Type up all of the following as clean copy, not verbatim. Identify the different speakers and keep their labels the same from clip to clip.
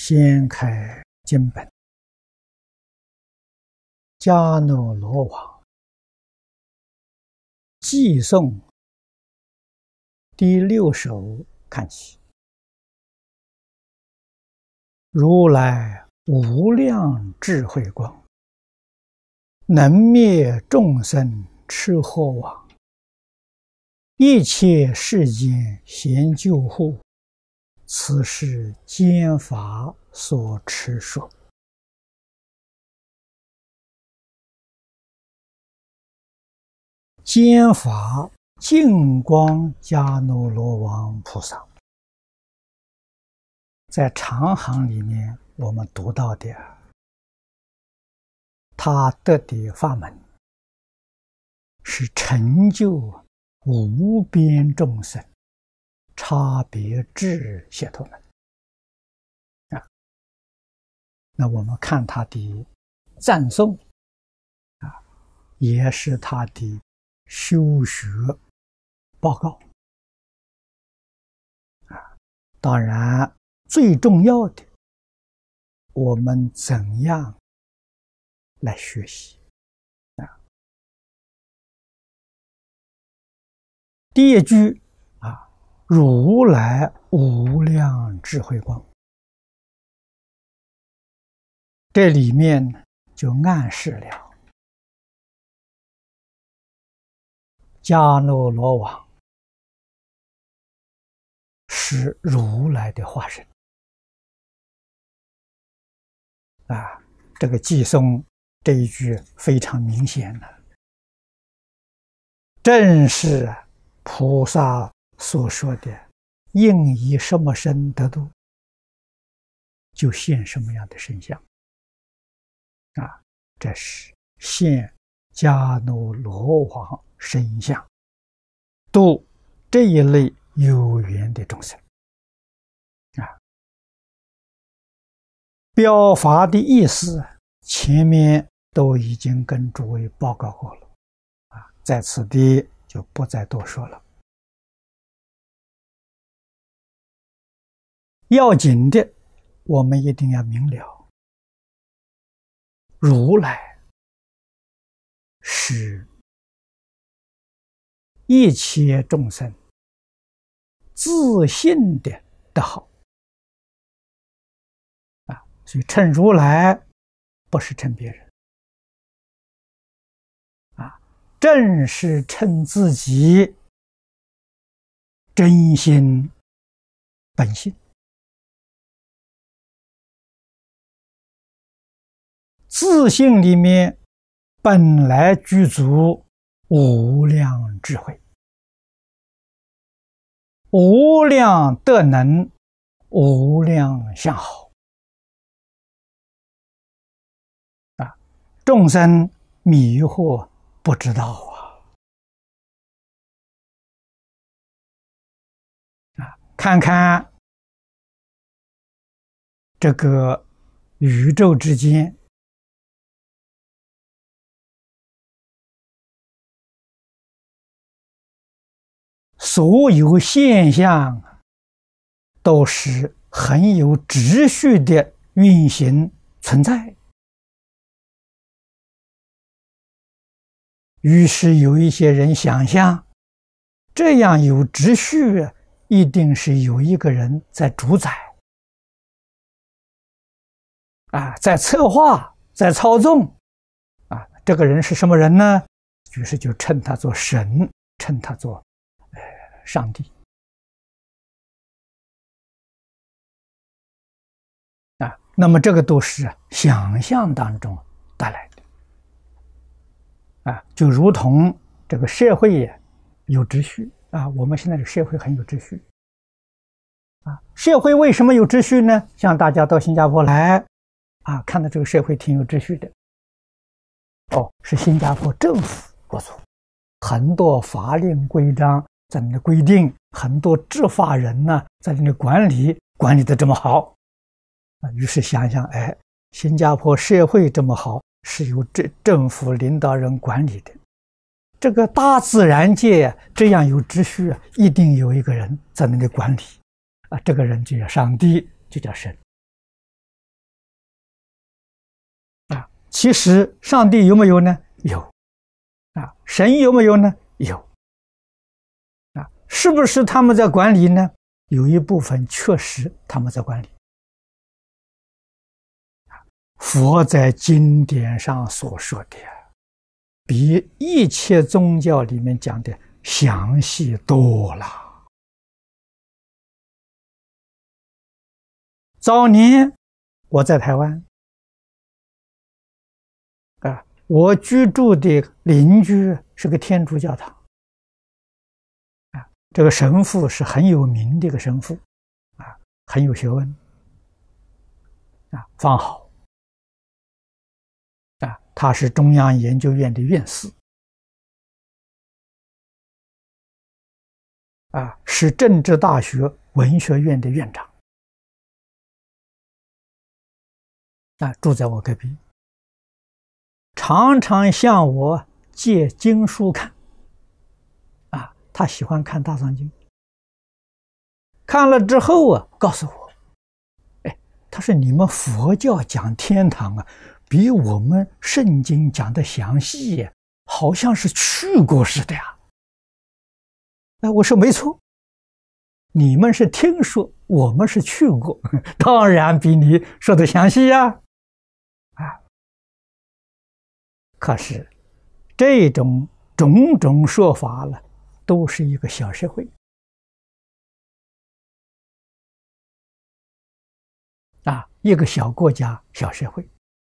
Speaker 1: 掀开经本，迦诺罗王偈颂第6首看起。如来无量智慧光，能灭众生痴惑网，一切世间咸救护，此是间法所持说。间法净光迦诺罗王菩萨，在长行里面我们读到的，他得的法门是成就无边众生差别智解脱门那我们看他的赞颂也是他的修学报告当然最重要的，我们怎样来学习第一句如来无量智慧光，这里面就暗示了迦诺罗王是如来的化身这个偈颂这一句非常明显了，正是菩萨所说的应以什么身得度，就现什么样的身相这是现迦诺罗王身相，度这一类有缘的众生表法的意思前面都已经跟诸位报告过了在此地就不再多说了。要紧的我们一定要明了，如来是一切众生自信的得好所以称如来不是称别人正是称自己真心本性，自性里面本来具足无量智慧，无量德能，无量相好众生迷惑不知道看看这个宇宙之间所有现象都是很有秩序的运行存在，于是有一些人想象，这样有秩序一定是有一个人在主宰在策划，在操纵这个人是什么人呢？于是就称他做神，称他做上帝那么这个都是想象当中带来的就如同这个社会也有秩序我们现在的社会很有秩序社会为什么有秩序呢？像大家到新加坡来看到这个社会挺有秩序的是新加坡政府做出很多法令规章在那里规定，很多执法人呢在那里管理得这么好于是想想新加坡社会这么好，是由政府领导人管理的，这个大自然界这样有秩序一定有一个人在那里管理这个人就叫上帝，就叫神其实上帝有没有呢？有。啊，神有没有呢？有。啊，是不是他们在管理呢？有一部分确实他们在管理。佛在经典上所说的，比一切宗教里面讲的详细多了。早年我在台湾，我居住的邻居是个天主教堂，这个神父是很有名的一个神父，很有学问，方好。他是中央研究院的院士，是政治大学文学院的院长，住在我隔壁，常常向我借经书看，他喜欢看大藏经，看了之后告诉我，他说你们佛教讲天堂比我们圣经讲的详细，好像是去过似的呀。我说没错，你们是听说，我们是去过，当然比你说的详细呀。可是这种种种说法了，都是一个小社会。一个小国家、小社会。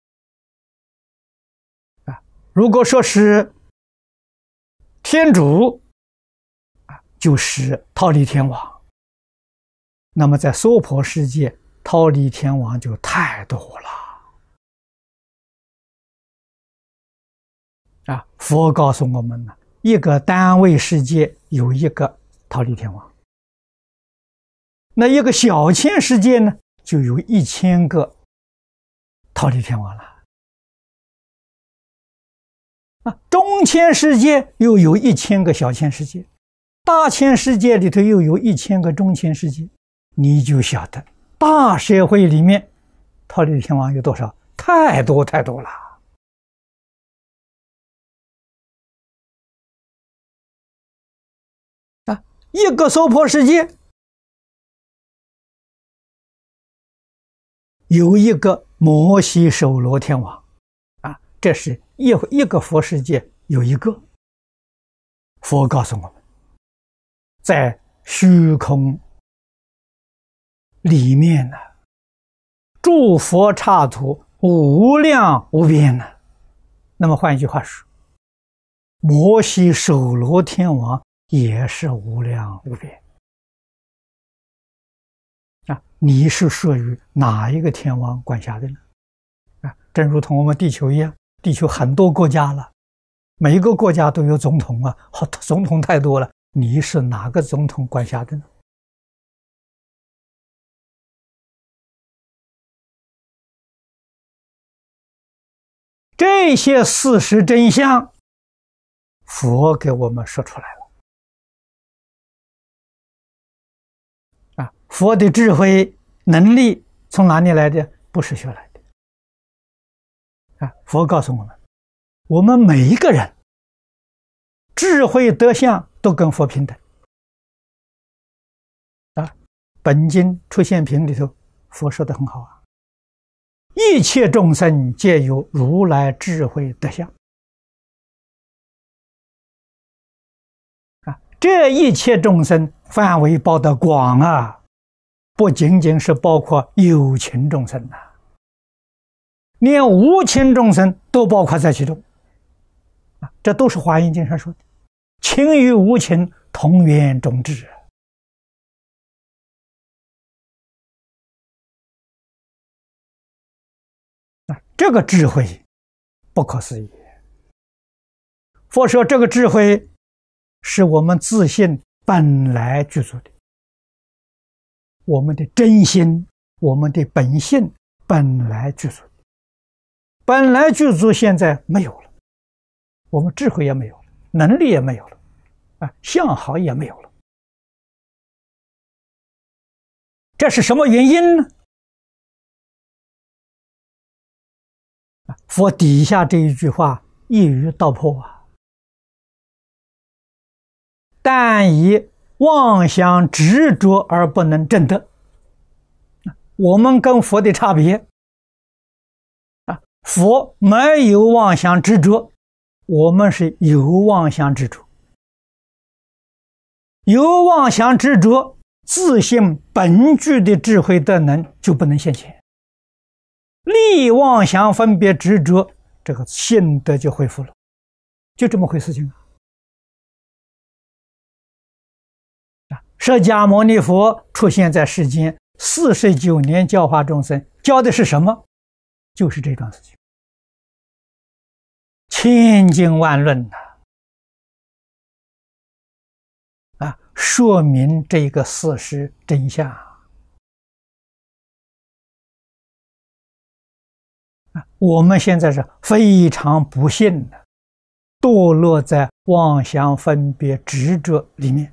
Speaker 1: 如果说是天主，就是忉利天王，那么在娑婆世界，忉利天王就太多了。佛告诉我们呢，一个单位世界有一个忉利天王，那一个小千世界呢，就有1000个忉利天王了。中千世界又有1000个小千世界，大千世界里头又有1000个中千世界，你就晓得大社会里面忉利天王有多少？太多太多了。一个娑婆世界有一个摩悉首罗天王，这是一个佛世界有一个。佛告诉我们，在虚空里面呢，诸佛刹土无量无边呢。那么换一句话说，摩悉首罗天王也是无量无边。你是属于哪一个天王管辖的呢？正如同我们地球一样，地球很多国家了，每一个国家都有总统总统太多了，你是哪个总统管辖的呢？这些事实真相，佛给我们说出来了。佛的智慧能力从哪里来的？不是学来的。佛告诉我们，我们每一个人智慧德相都跟佛平等。本经出现品里头，佛说的很好一切众生皆有如来智慧德相。这一切众生范围包得广不仅仅是包括有情众生连无情众生都包括在其中。这都是华严经上说的，情与无情同源种智。这个智慧不可思议。佛说这个智慧是我们自信本来具足的，我们的真心，我们的本性本来具足，本来具足，现在没有了，我们智慧也没有了，能力也没有了，相好也没有了。这是什么原因呢？ 佛底下这一句话一语道破啊！但以妄想执着而不能证得。我们跟佛的差别啊，佛没有妄想执着，我们是有妄想执着。有妄想执着，自性本具的智慧德能就不能现前。立妄想分别执着，这个性德就恢复了，就这么回事情啊！释迦牟尼佛出现在世间49年，教化众生，教的是什么？就是这桩事情，千经万论啊，说明这个事实真相啊！我们现在是非常不幸的，堕落在妄想分别执着里面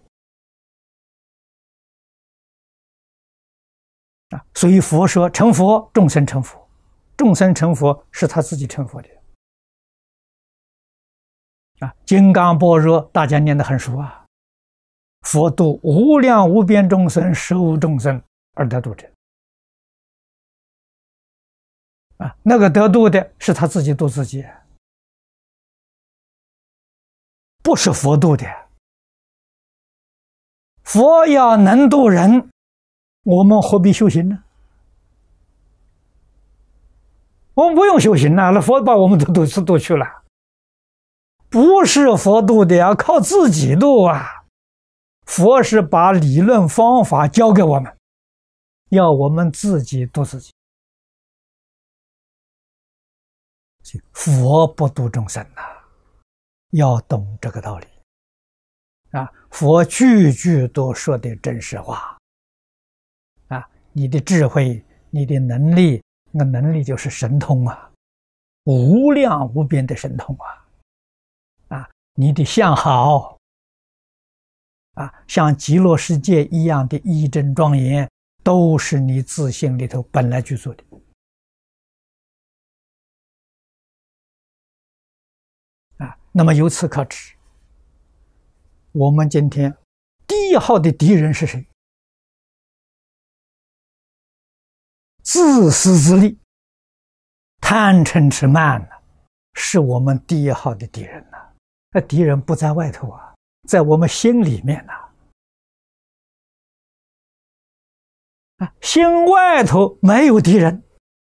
Speaker 1: 啊！所以佛说成佛，众生成佛，众生成佛是他自己成佛的啊！金刚般若大家念得很熟啊，佛度无量无边众生，实无众生而得度者啊！那个得度的是他自己度自己，不是佛度的。佛要能度人，我们何必修行呢？我们不用修行了，那佛把我们都度去了，不是佛度的，要靠自己度啊！佛是把理论方法教给我们，要我们自己度自己。佛不度众生要懂这个道理啊！佛句句都说的真实话啊！你的智慧，你的能力，那能力就是神通啊，无量无边的神通啊！你的相好啊，像极乐世界一样的义正庄严，都是你自性里头本来具足的啊。那么由此可知，我们今天第一号的敌人是谁？自私自利、贪嗔痴慢是我们第一号的敌人那敌人不在外头啊，在我们心里面心外头没有敌人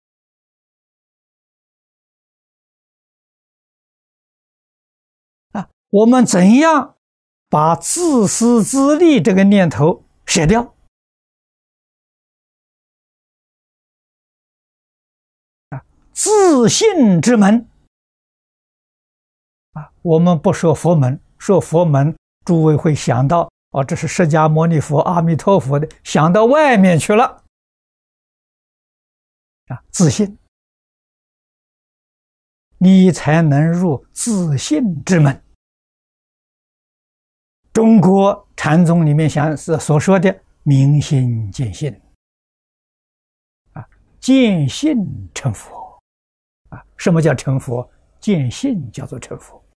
Speaker 1: 我们怎样把自私自利这个念头舍掉自信之门我们不说佛门，说佛门诸位会想到这是释迦牟尼佛、阿弥陀佛的，想到外面去了自信，你才能入自信之门。中国禅宗里面所说的明心见性见性成佛什么叫成佛？见性叫做成佛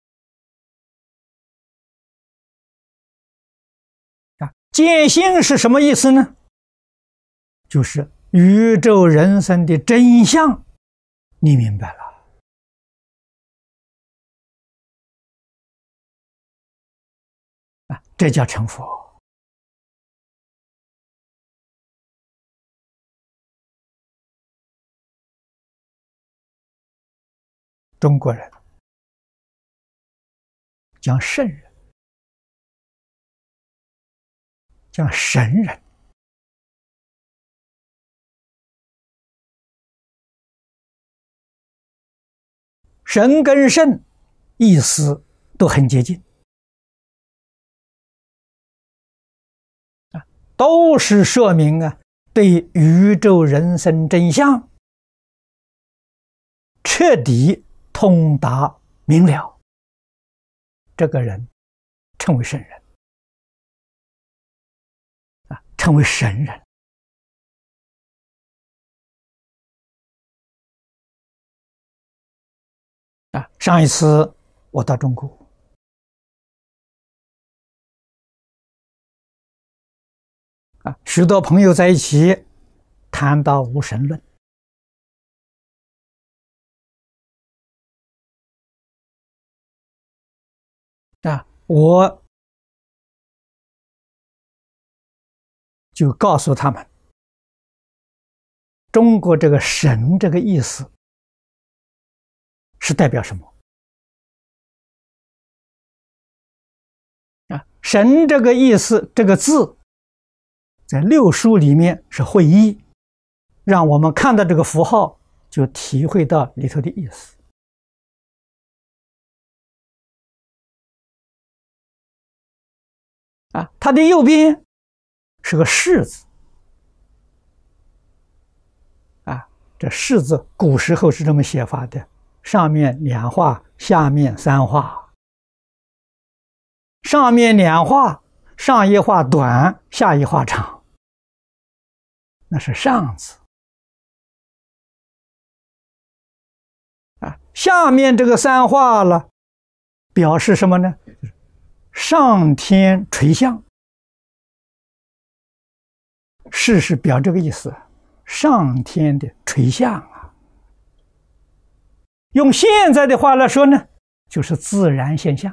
Speaker 1: 见性是什么意思呢？就是宇宙人生的真相你明白了这叫成佛。中国人讲圣人，讲神人，神跟圣意思都很接近都是说明对宇宙人生真相彻底通达明了，这个人称为圣人称为神人上一次我到中国，许多朋友在一起谈到无神论，我就告诉他们，中国这个神这个意思是代表什么？神这个意思，这个字在六书里面是会意，让我们看到这个符号就体会到里头的意思。它的右边是个士字，这士字古时候是这么写法的，上面两画，下面三画。上面两画，上一画短，下一画长，那是上字。下面这个三画了，表示什么呢？上天垂象，是表这个意思，上天的垂象啊。用现在的话来说呢，就是自然现象。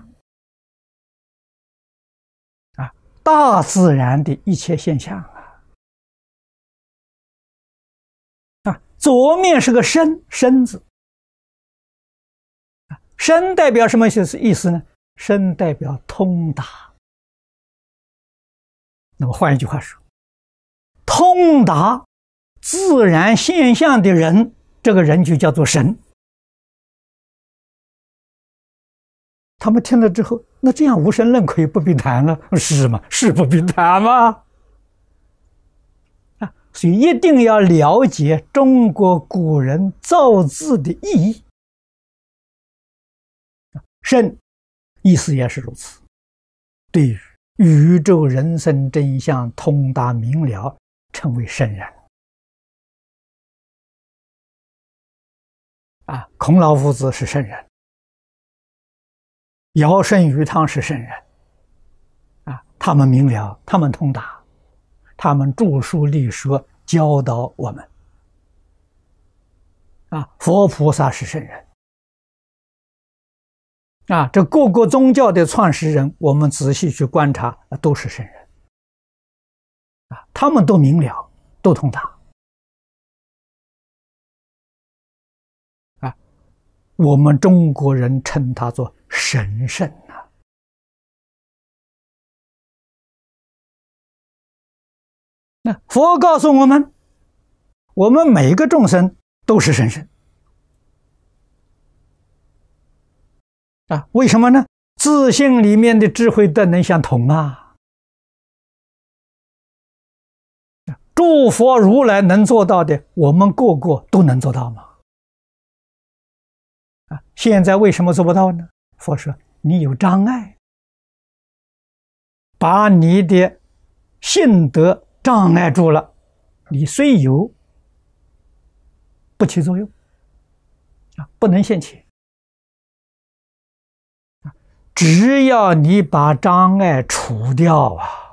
Speaker 1: 大自然的一切现象左面是个身，身字，身代表什么意思呢？身代表通达。那么换一句话说，通达自然现象的人，这个人就叫做神。他们听了之后，那这样无神论可以不必谈了，是吗？是不必谈吗？所以一定要了解中国古人造字的意义。神意思也是如此，对于宇宙人生真相通达明了，称为圣人。孔老夫子是圣人，尧舜禹汤是圣人，他们明了，他们通达，他们著书立说，教导我们。佛菩萨是圣人，这各个宗教的创始人，我们仔细去观察，都是圣人，他们都明了，都通达。我们中国人称他做神圣那佛告诉我们，我们每个众生都是神圣为什么呢？自性里面的智慧德能相同诸佛如来能做到的，我们个个都能做到吗？现在为什么做不到呢？佛说你有障碍，把你的性德障碍住了，你虽有，不起作用不能现前。只要你把障碍除掉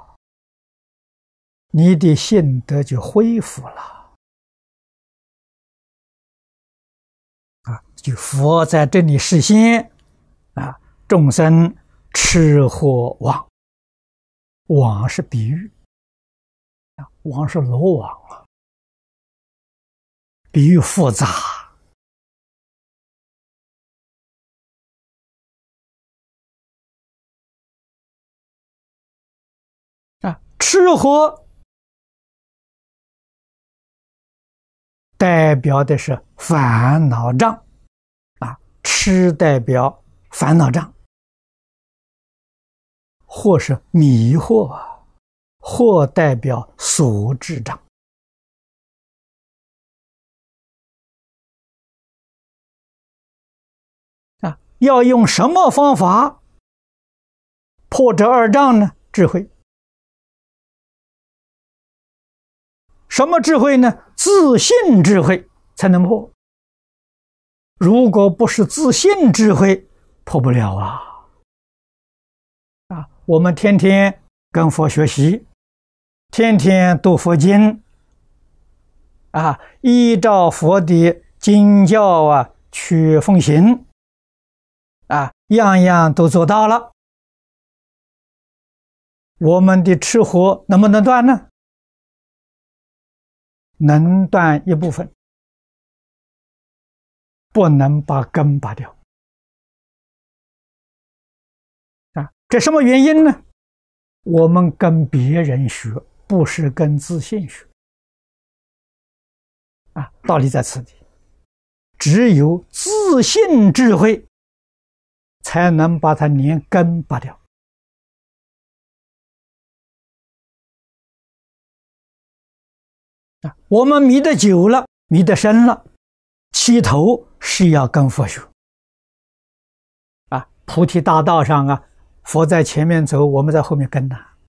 Speaker 1: 你的性德就恢复了就佛在这里示现众生吃喝网，网是比喻网是罗网比喻复杂吃喝代表的是烦恼障吃代表烦恼障，或是迷惑或代表所知障要用什么方法破这二障呢？智慧。什么智慧呢？自性智慧才能破。 如果不是自信智慧，破不了啊！我们天天跟佛学习，天天读佛经，依照佛的经教去奉行，样样都做到了。我们的吃喝能不能断呢？能断一部分，不能把根拔掉。这什么原因呢？我们跟别人学，不是跟自信学。道理在此地，只有自信智慧，才能把它连根拔掉。我们迷得久了，迷得深了，起头是要跟佛学。菩提大道上佛在前面走，我们在后面跟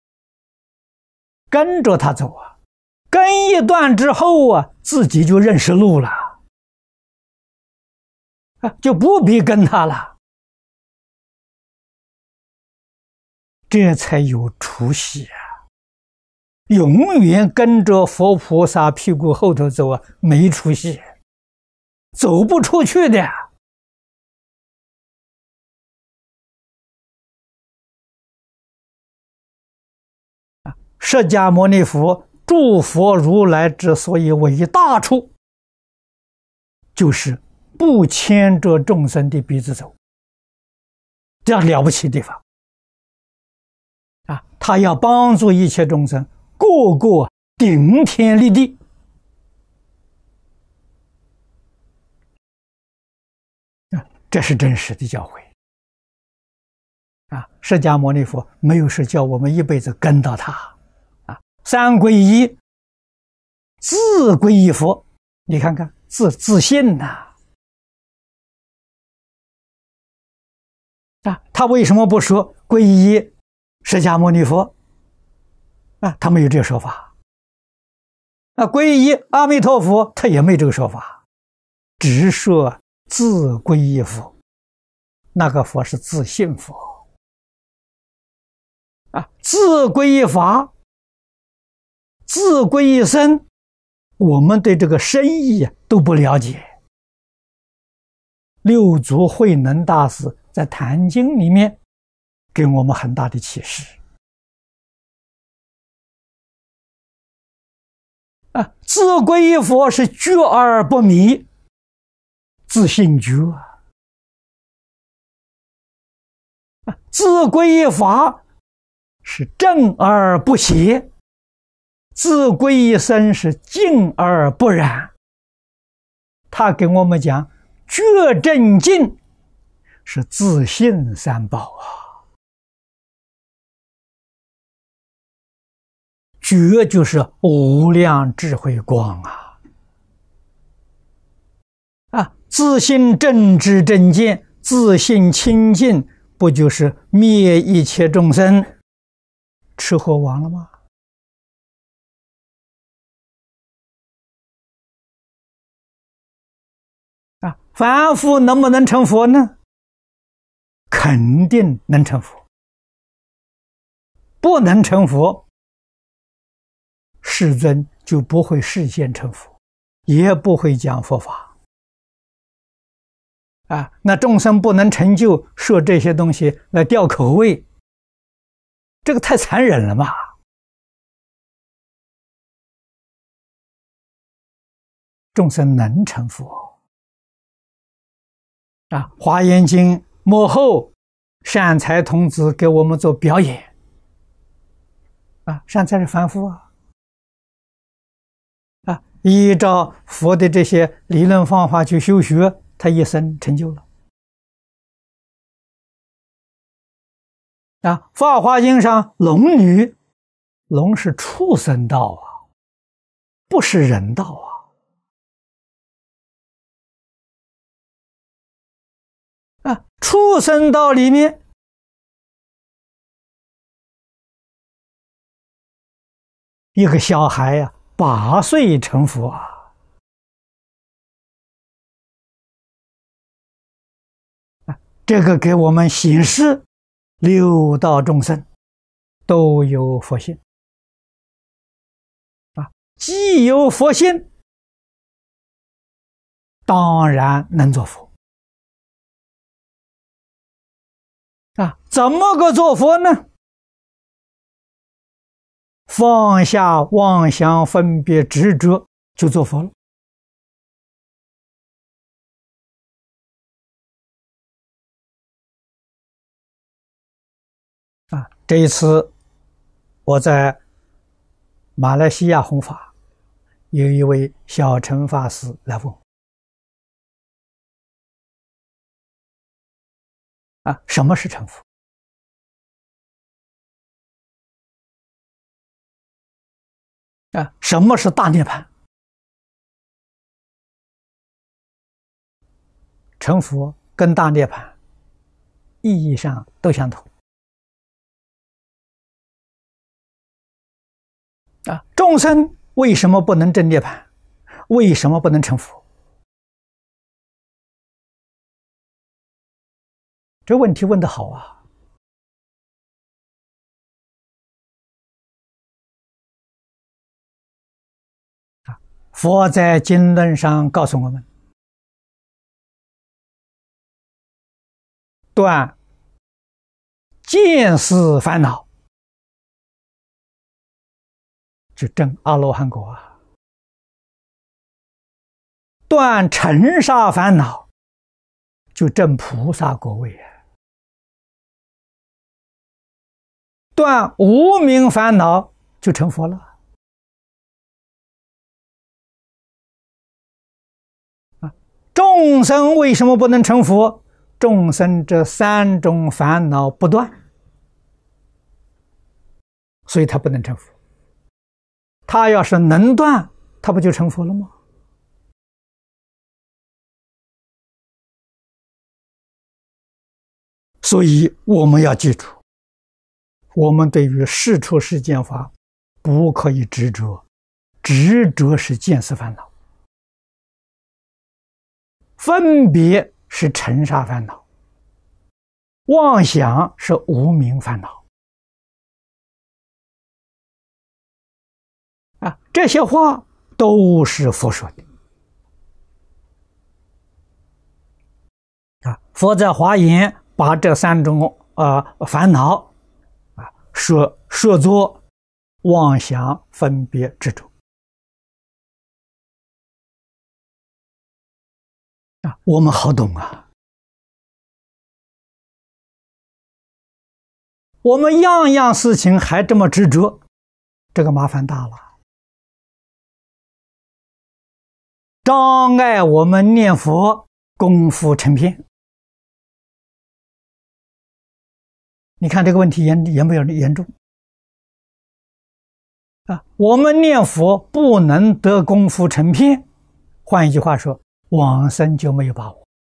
Speaker 1: 跟着他走跟一段之后自己就认识路了，就不必跟他了，这才有出息永远跟着佛菩萨屁股后头走没出息，走不出去的。释迦牟尼佛诸佛如来之所以伟大处，就是不牵着众生的鼻子走，这样了不起的地方他要帮助一切众生个个顶天立地。这是真实的教诲释迦牟尼佛没有事叫我们一辈子跟到他三皈依，自皈依佛，你看看自信他为什么不说皈依释迦牟尼佛他没有这个说法皈依阿弥陀佛他也没这个说法，只说自皈依佛，那个佛是自信佛自皈依法，自皈依僧，我们对这个深意都不了解。六祖慧能大师在《坛经》里面给我们很大的启示自皈依佛是觉而不迷，自信觉自皈依法是正而不邪，自皈依僧是净而不染。他给我们讲觉正净是自信三宝觉就是无量智慧光自信正知正见，自信清净，不就是灭一切众生吃喝王了吗？凡夫能不能成佛呢？肯定能成佛。不能成佛，世尊就不会示现成佛，也不会讲佛法那众生不能成就，说这些东西来吊口味，这个太残忍了嘛。众生能成佛华严经幕后善财童子给我们做表演善财是凡夫依照佛的这些理论方法去修学，他一生成就了法华经上龙女，龙是畜生道不是人道畜生道里面一个小孩8岁成佛这个给我们显示六道众生都有佛性啊，既有佛性，当然能做佛啊。怎么个做佛呢？放下妄想分别执着，就做佛了。啊，这一次我在马来西亚弘法，有一位小乘法师来问我啊，什么是成佛？啊，什么是大涅槃？成佛跟大涅槃意义上都相同。啊，众生为什么不能证涅槃？为什么不能成佛？这问题问得好啊！佛在经论上告诉我们，断见思烦恼，就证阿罗汉果啊；断尘沙烦恼，就证菩萨果位啊；断无明烦恼，就成佛了。众生为什么不能成佛？众生这三种烦恼不断，所以他不能成佛。他要是能断，他不就成佛了吗？所以我们要记住，我们对于世出世间法不可以执着，执着是见思烦恼，分别是尘沙烦恼，妄想是无明烦恼啊！这些话都是佛说的啊。佛在华严把这三种烦恼啊说作妄想分别执着啊，我们好懂啊。我们样样事情还这么执着，这个麻烦大了，障碍我们念佛功夫成片。你看这个问题严不严重啊？我们念佛不能得功夫成片，换一句话说，往生就没有把握。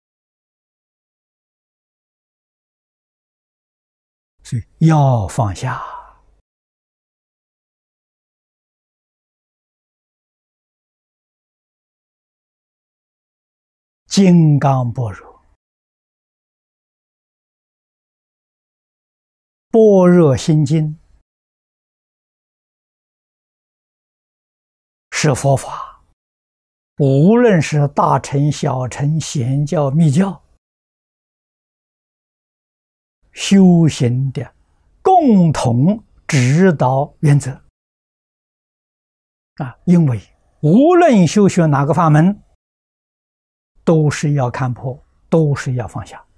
Speaker 1: 所以要放下，金刚般若，般若心经是佛法，无论是大乘、小乘、显教、密教，修行的共同指导原则啊！因为无论修学哪个法门，都是要看破，都是要放下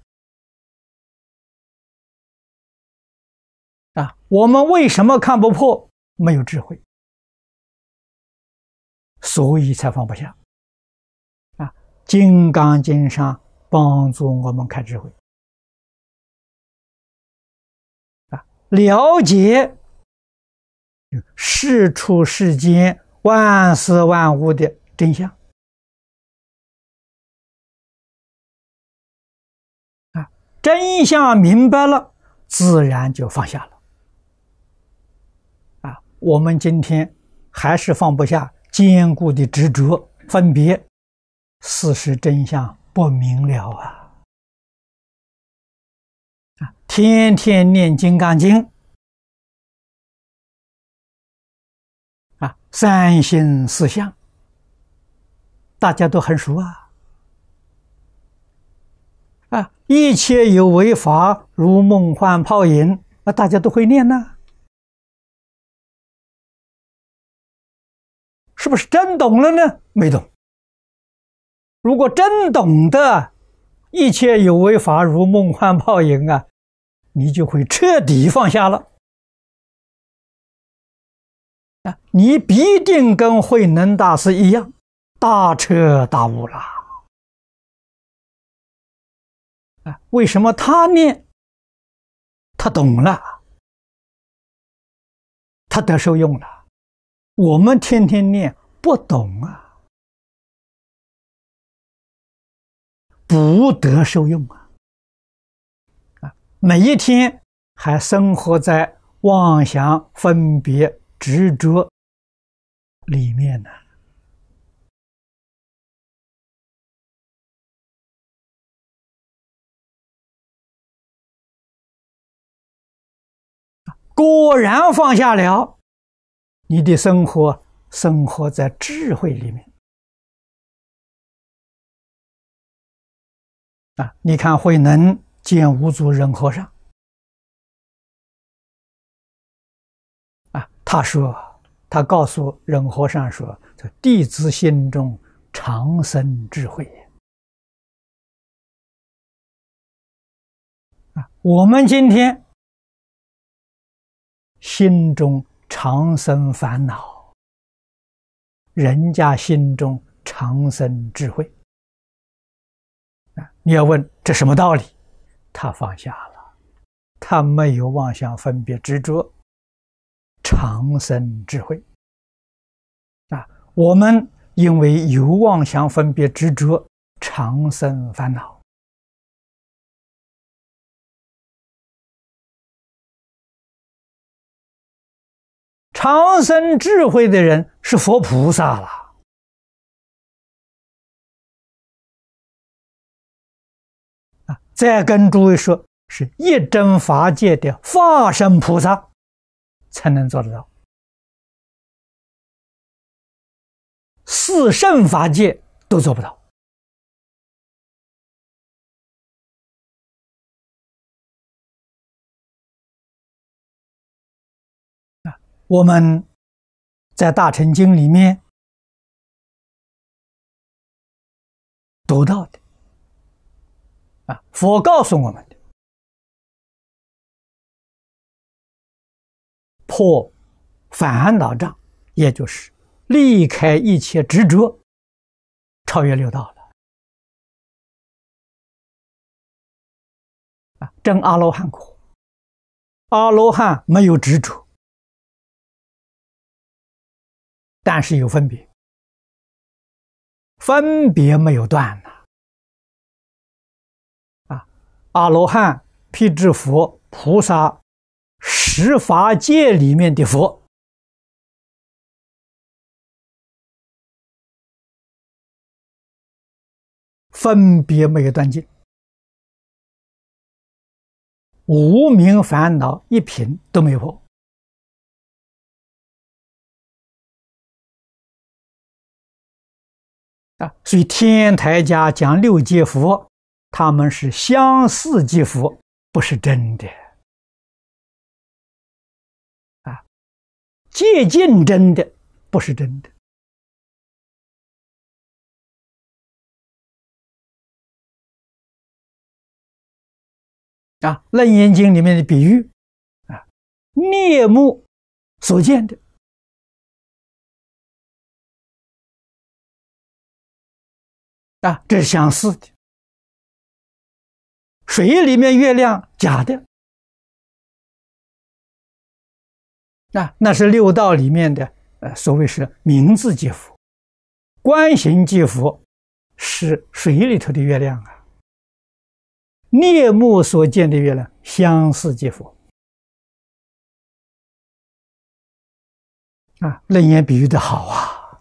Speaker 1: 啊！我们为什么看不破？没有智慧，所以才放不下啊！金刚经上帮助我们开智慧啊，了解世出世间万事万物的真相啊，真相明白了，自然就放下了啊。我们今天还是放不下坚固的执着分别，事实真相不明了啊。 天天念《金刚经》啊，三心四相，大家都很熟啊。啊，一切有为法，如梦幻泡影，啊，大家都会念呐。是不是真懂了呢？没懂。如果真懂得一切有为法如梦幻泡影啊，你就会彻底放下了啊！你必定跟慧能大师一样，大彻大悟了啊！为什么他念，他懂了，他得受用了？我们天天念不懂啊，不得受用啊！每一天还生活在妄想、分别、执着里面呢。果然放下了，你的生活在智慧里面啊！你看慧能见无足忍和尚啊，他告诉忍和尚说：“这弟子心中常生智慧也。”啊，我们今天心中常生烦恼，人家心中常生智慧啊！你要问这什么道理？他放下了，他没有妄想分别执着，常生智慧啊！我们因为有妄想分别执着，常生烦恼。常生智慧的人是佛菩萨了啊！再跟诸位说，是一真法界的化身菩萨才能做得到，四圣法界都做不到啊！我们在大乘经里面读到的啊，佛告诉我们的，破烦恼障，也就是离开一切执着，超越六道了啊！证阿罗汉果，阿罗汉没有执着，但是有分别，分别没有断呐啊！阿罗汉、辟支佛、菩萨、十法界里面的佛，分别没有断尽，无明烦恼一品都没有破啊！所以天台家讲六界佛，他们是相似即佛，不是真的啊！接近真的不是真的啊！《楞严经》里面的比喻啊，猎目所见的啊，这是相似的。水里面月亮假的啊，那是六道里面的所谓是名字即佛，观行即佛，是水里头的月亮啊。猎目所见的月亮相似即佛啊，楞严比喻的好啊！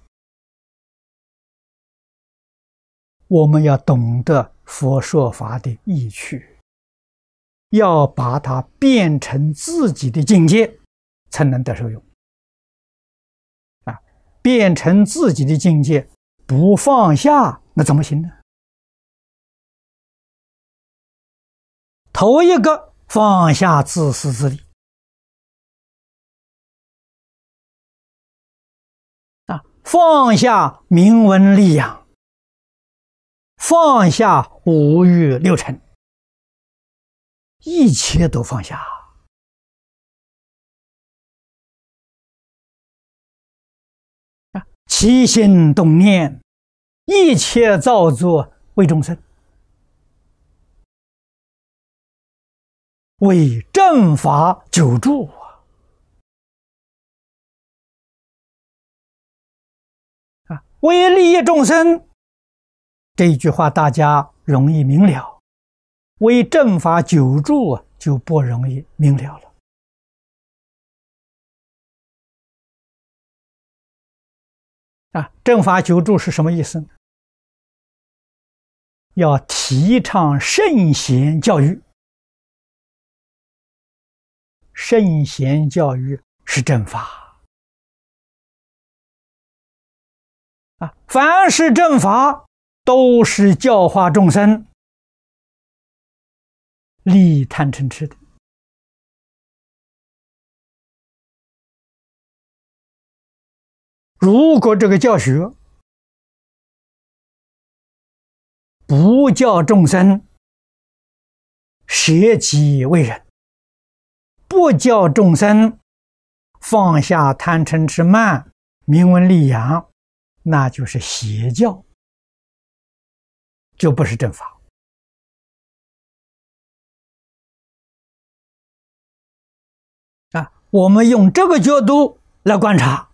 Speaker 1: 我们要懂得佛说法的意趣， 要把它变成自己的境界，才能得受用。变成自己的境界，不放下，那怎么行呢？头一个放下自私自利放下名闻利养，放下五欲六尘，一切都放下。起心动念，一切造作为众生，为正法久住为利益众生。这一句话大家容易明了，为正法久住就不容易明了了。正法久住是什么意思呢？要提倡圣贤教育，圣贤教育是正法凡是正法都是教化众生利贪嗔痴的。如果这个教学不教众生舍己为人，不教众生放下贪嗔痴慢、名闻利养，那就是邪教，就不是正法。我们用这个角度来观察，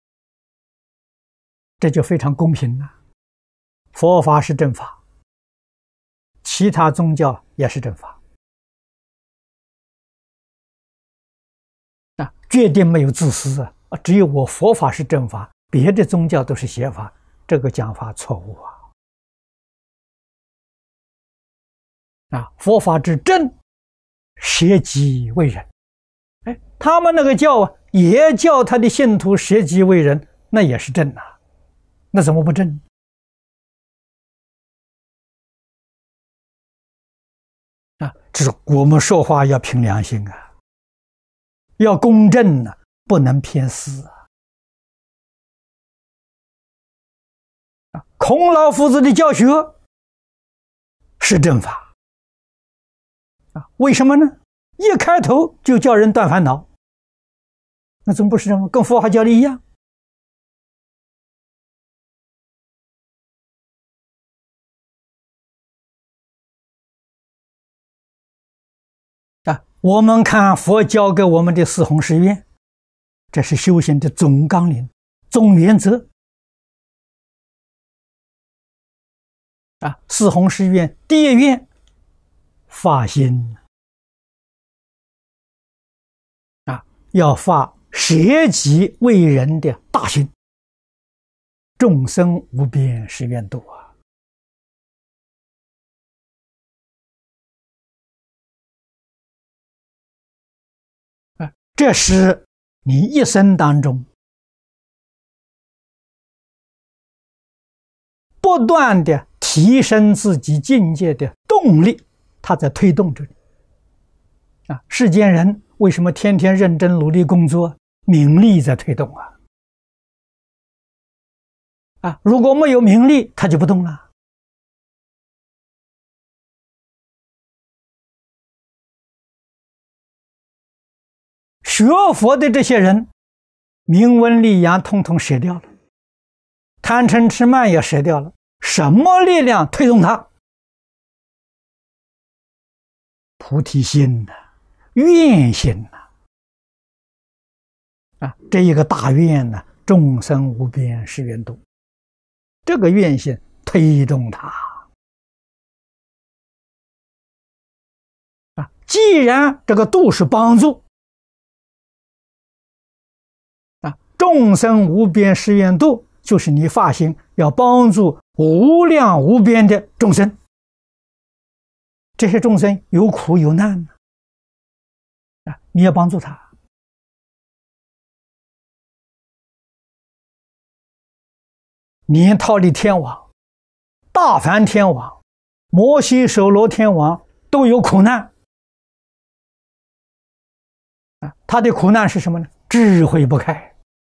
Speaker 1: 这就非常公平了。佛法是正法，其他宗教也是正法决定没有自私只有我佛法是正法，别的宗教都是邪法，这个讲法错误佛法之正，舍己为人。他们那个教也叫他的信徒舍己为人，那也是正那怎么不正？这是我们说话要凭良心要公正不能偏私孔老夫子的教学是正法为什么呢？一开头就叫人断烦恼，那怎么不是这样？跟佛法教的一样我们看佛教给我们的四弘誓愿，这是修行的总纲领、总原则四弘誓愿第一愿发心要发舍己为人的大心，众生无边誓愿度这是你一生当中不断的提升自己境界的动力，它在推动着你世间人为什么天天认真努力工作？名利在推动如果没有名利，他就不动了。学佛的这些人，名闻利养统统舍掉了，贪嗔痴慢也舍掉了，什么力量推动他？菩提心愿心这一个大愿众生无边誓愿度，这个愿心推动他既然这个度是帮助众生无边誓愿度，就是你发心要帮助无量无边的众生，这些众生有苦有难啊，你要帮助他。连忉利天王、大梵天王、摩悉首罗天王都有苦难啊，他的苦难是什么呢？智慧不开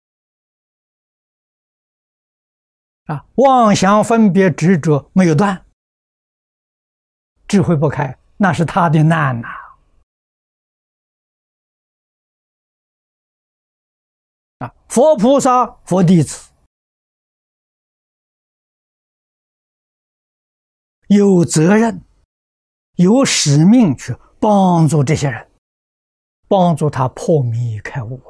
Speaker 1: 啊，妄想分别执着没有断，智慧不开，那是他的难呐。啊，佛菩萨、佛弟子有责任、有使命去帮助这些人，帮助他破迷开悟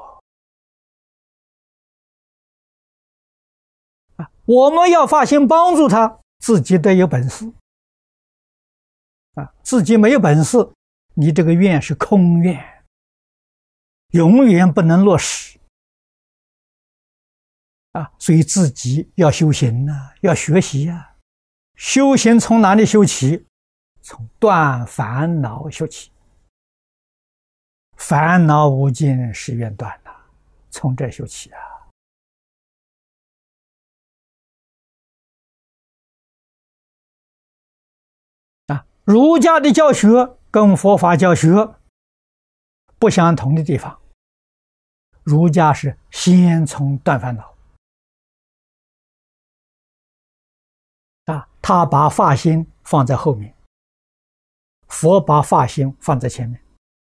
Speaker 1: 啊！我们要发心帮助他，自己得有本事啊！自己没有本事，你这个愿是空愿，永远不能落实啊！所以自己要修行啊，要学习啊。修行从哪里修起？从断烦恼修起。烦恼无尽，誓愿断呐，从这修起啊！儒家的教学跟佛法教学不相同的地方，儒家是先从断烦恼啊，他把发心放在后面，佛把发心放在前面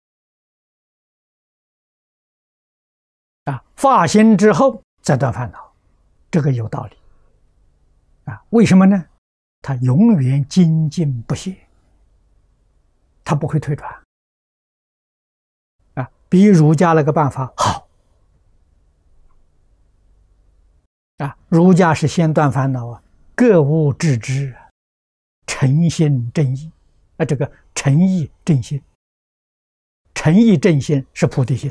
Speaker 1: 啊，发心之后再断烦恼，这个有道理啊。为什么呢？他永远精进不懈，他不会退转啊，比儒家那个办法好啊。儒家是先断烦恼啊，格物致知，诚心正义啊，这个诚意正心，诚意正心是菩提心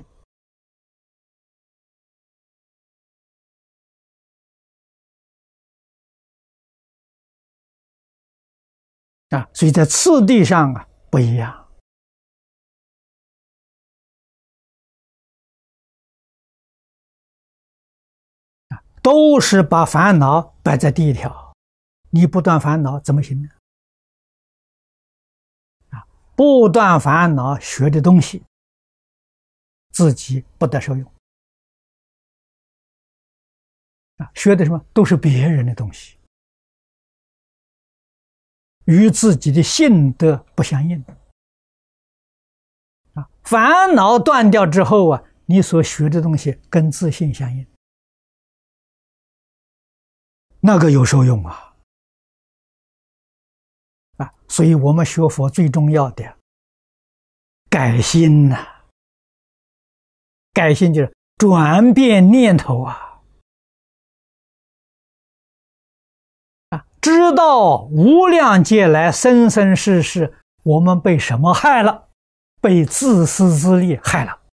Speaker 1: 啊，所以在次第上啊不一样啊，都是把烦恼摆在第一条，你不断烦恼怎么行呢？啊，不断烦恼学的东西，自己不得受用啊，学的什么都是别人的东西，与自己的性德不相应啊。烦恼断掉之后啊，你所学的东西跟自性相应，那个有受用啊！啊，所以我们学佛最重要的改心呐，改心就是转变念头啊！啊，知道无量劫来生生世世我们被什么害了？被自私自利害了。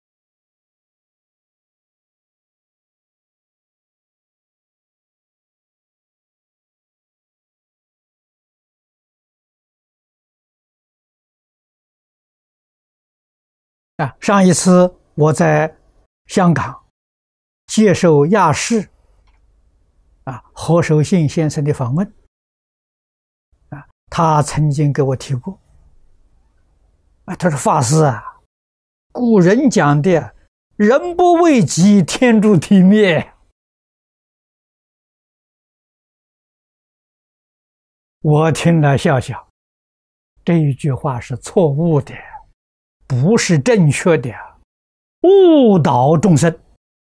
Speaker 1: 啊，上一次我在香港接受亚视何守信先生的访问啊，他曾经给我提过啊，他说法师啊，古人讲的人不为己，天诛地灭。我听了笑笑，这一句话是错误的，不是正确的，误导众生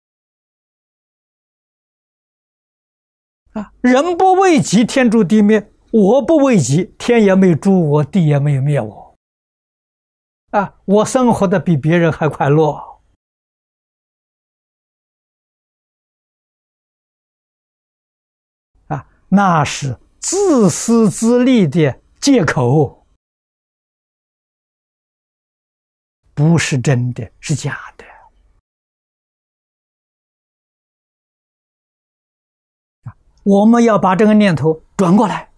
Speaker 1: 啊！人不为己，天诛地灭。我不为己，天也没诛我，地也没有灭我啊！我生活的比别人还快乐啊！那是自私自利的借口，不是真的，是假的啊！我们要把这个念头转过来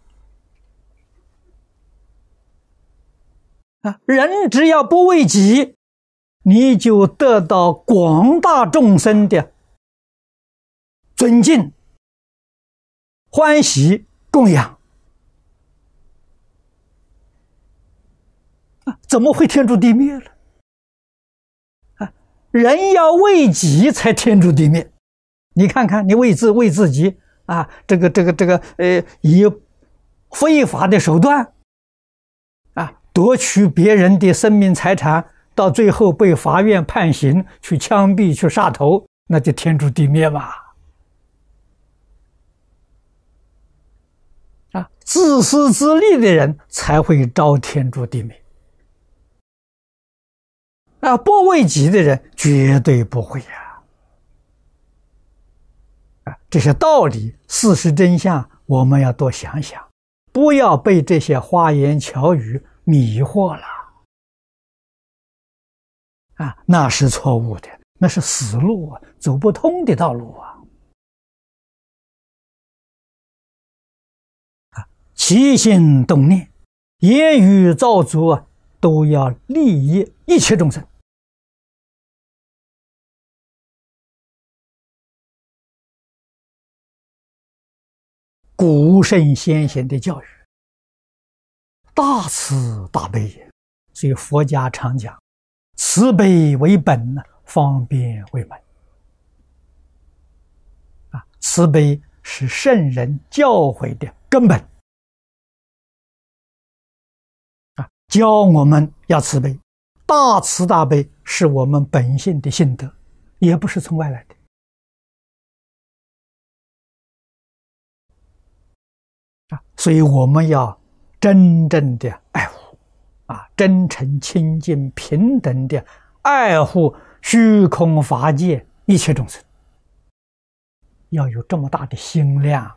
Speaker 1: 啊！人只要不为己， 你就得到广大众生的尊敬、欢喜、供养。怎么会天诛地灭了？人要为己才天诛地灭。你看看，你为自己以非法的手段夺取别人的生命财产，到最后被法院判刑，去枪毙、去杀头，那就天诛地灭嘛。自私自利的人才会遭天诛地灭。不为己的人绝对不会这些道理、事实真相，我们要多想想，不要被这些花言巧语迷惑了。那是错误的，那是死路走不通的道路起心动念、言语造作都要利益一切众生。古圣先贤的教育，大慈大悲也。所以佛家常讲，慈悲为本，方便为门。慈悲是圣人教诲的根本。教我们要慈悲，大慈大悲是我们本性的性德，也不是从外来的。所以我们要真正的爱护真诚、清净、平等的爱护虚空法界一切众生，要有这么大的心量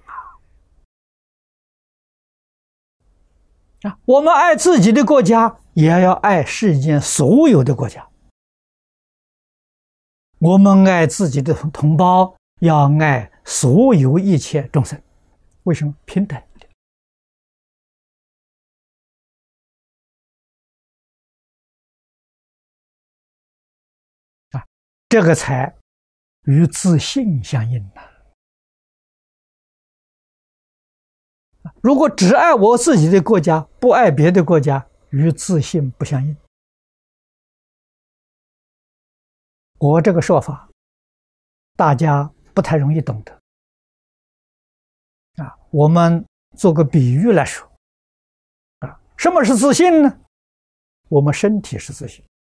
Speaker 1: 我们爱自己的国家，也要爱世间所有的国家。我们爱自己的同胞，要爱所有一切众生。为什么？平等。这个才与自信相应如果只爱我自己的国家，不爱别的国家，与自信不相应。我这个说法大家不太容易懂得我们做个比喻来说什么是自信呢？我们身体是自信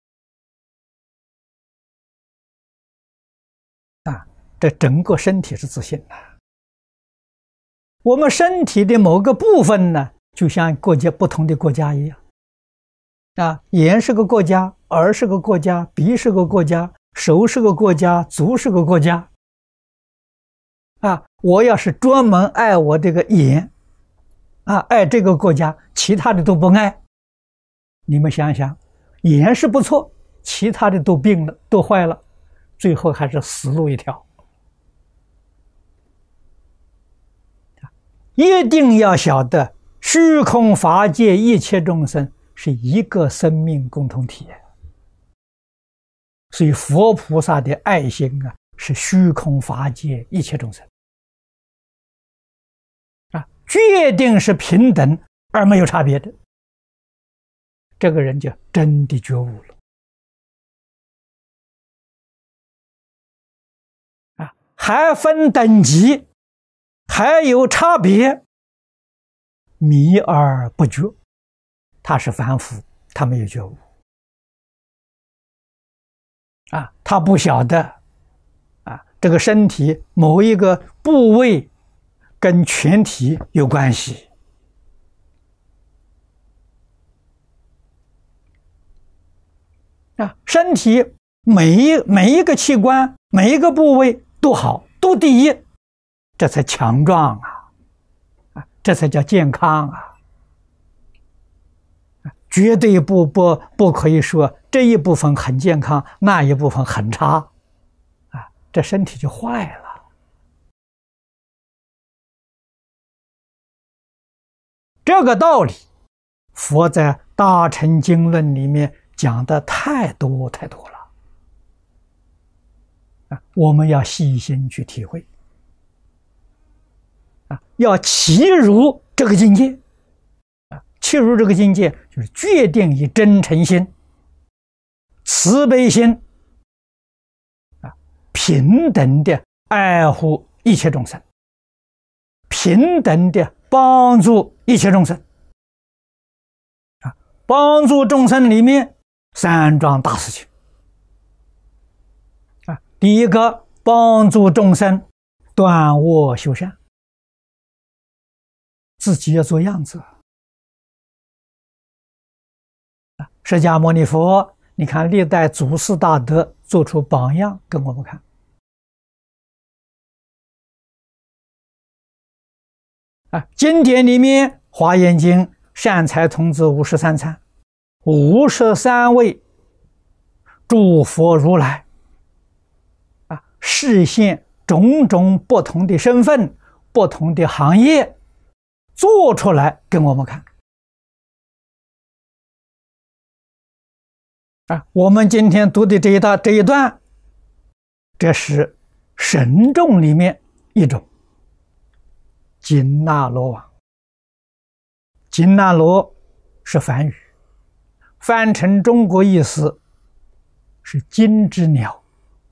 Speaker 1: 这整个身体是自信我们身体的某个部分呢，就像不同的国家一样眼是个国家，耳是个国家，鼻是个国家，手是个国家，足是个国家我要是专门爱我这个眼爱这个国家，其他的都不爱，你们想想，眼是不错，其他的都病了，都坏了，最后还是死路一条。一定要晓得虚空法界一切众生是一个生命共同体所以佛菩萨的爱心是虚空法界一切众生决定是平等而没有差别的，这个人就真的觉悟了还分等级，还有差别，迷而不觉，他是凡夫，他没有觉悟他不晓得这个身体某一个部位跟全体有关系身体每一个器官，每一个部位都好，都第一，这才强壮这才叫健康绝对不可以说这一部分很健康，那一部分很差这身体就坏了。这个道理佛在《大乘经论》里面讲的太多太多了啊！我们要细心去体会啊，要契入这个境界啊！契入这个境界，就是决定以真诚心、慈悲心啊，平等的爱护一切众生，平等的帮助一切众生啊！帮助众生里面三桩大事情啊！第一个，帮助众生断恶修善，自己要做样子啊！释迦牟尼佛，你看历代祖师大德做出榜样跟我们看啊！经典里面，《华严经》善财童子53参，53位诸佛如来啊，示现种种不同的身份、不同的行业，做出来给我们看啊！我们今天读的这一段，这是神众里面一种。紧那罗王，紧那罗是梵语，翻成中国意思是金之鸟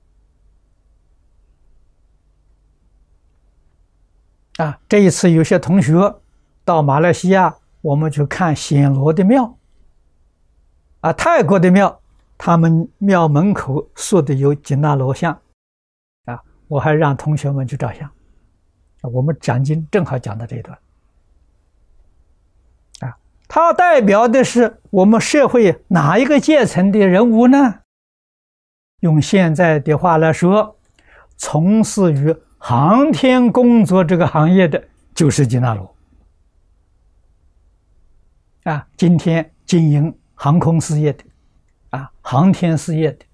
Speaker 1: 啊。这一次有些同学到马来西亚，我们去看显罗的庙啊，泰国的庙，他们庙门口塑的有紧那罗像啊，我还让同学们去照相。我们讲经正好讲到这一段啊，它代表的是我们社会哪一个阶层的人物呢？用现在的话来说，从事于航天工作这个行业的就是紧那罗啊，今天经营航空事业的啊，航天事业的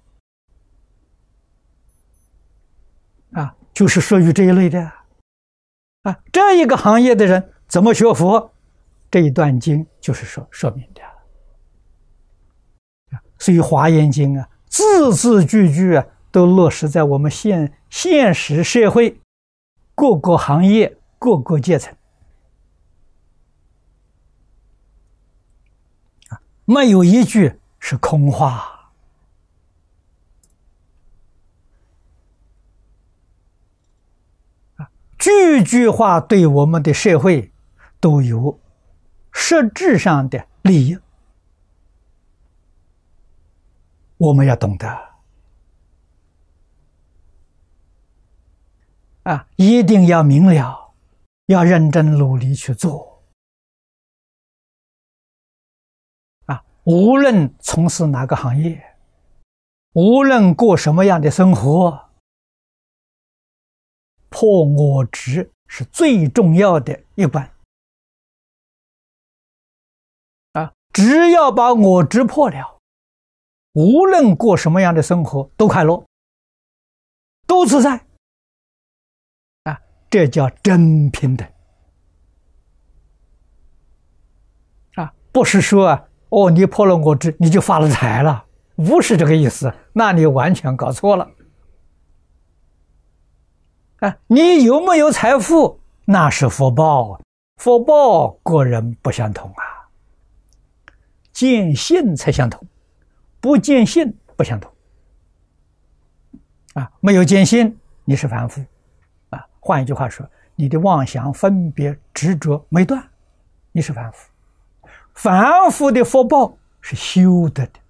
Speaker 1: 啊，就是属于这一类的啊，这一个行业的人怎么学佛？这一段经就是说明的。所以《华严经》啊，字字句句啊，都落实在我们现实社会各个行业、各个阶层啊，没有一句是空话。句句话对我们的社会都有实质上的利益，我们要懂得啊，一定要明了，要认真努力去做啊！无论从事哪个行业，无论过什么样的生活，破我执是最重要的一关啊！只要把我执破了，无论过什么样的生活都快乐，都自在啊！这叫真平等啊！不是说啊，哦，你破了我执你就发了财了，不是这个意思，那你完全搞错了。啊，你有没有财富那是福报，福报个人不相同啊，见性才相同，不见性不相同啊。没有见性你是凡夫啊，换一句话说，你的妄想分别执着没断，你是凡夫。凡夫的福报是修得的，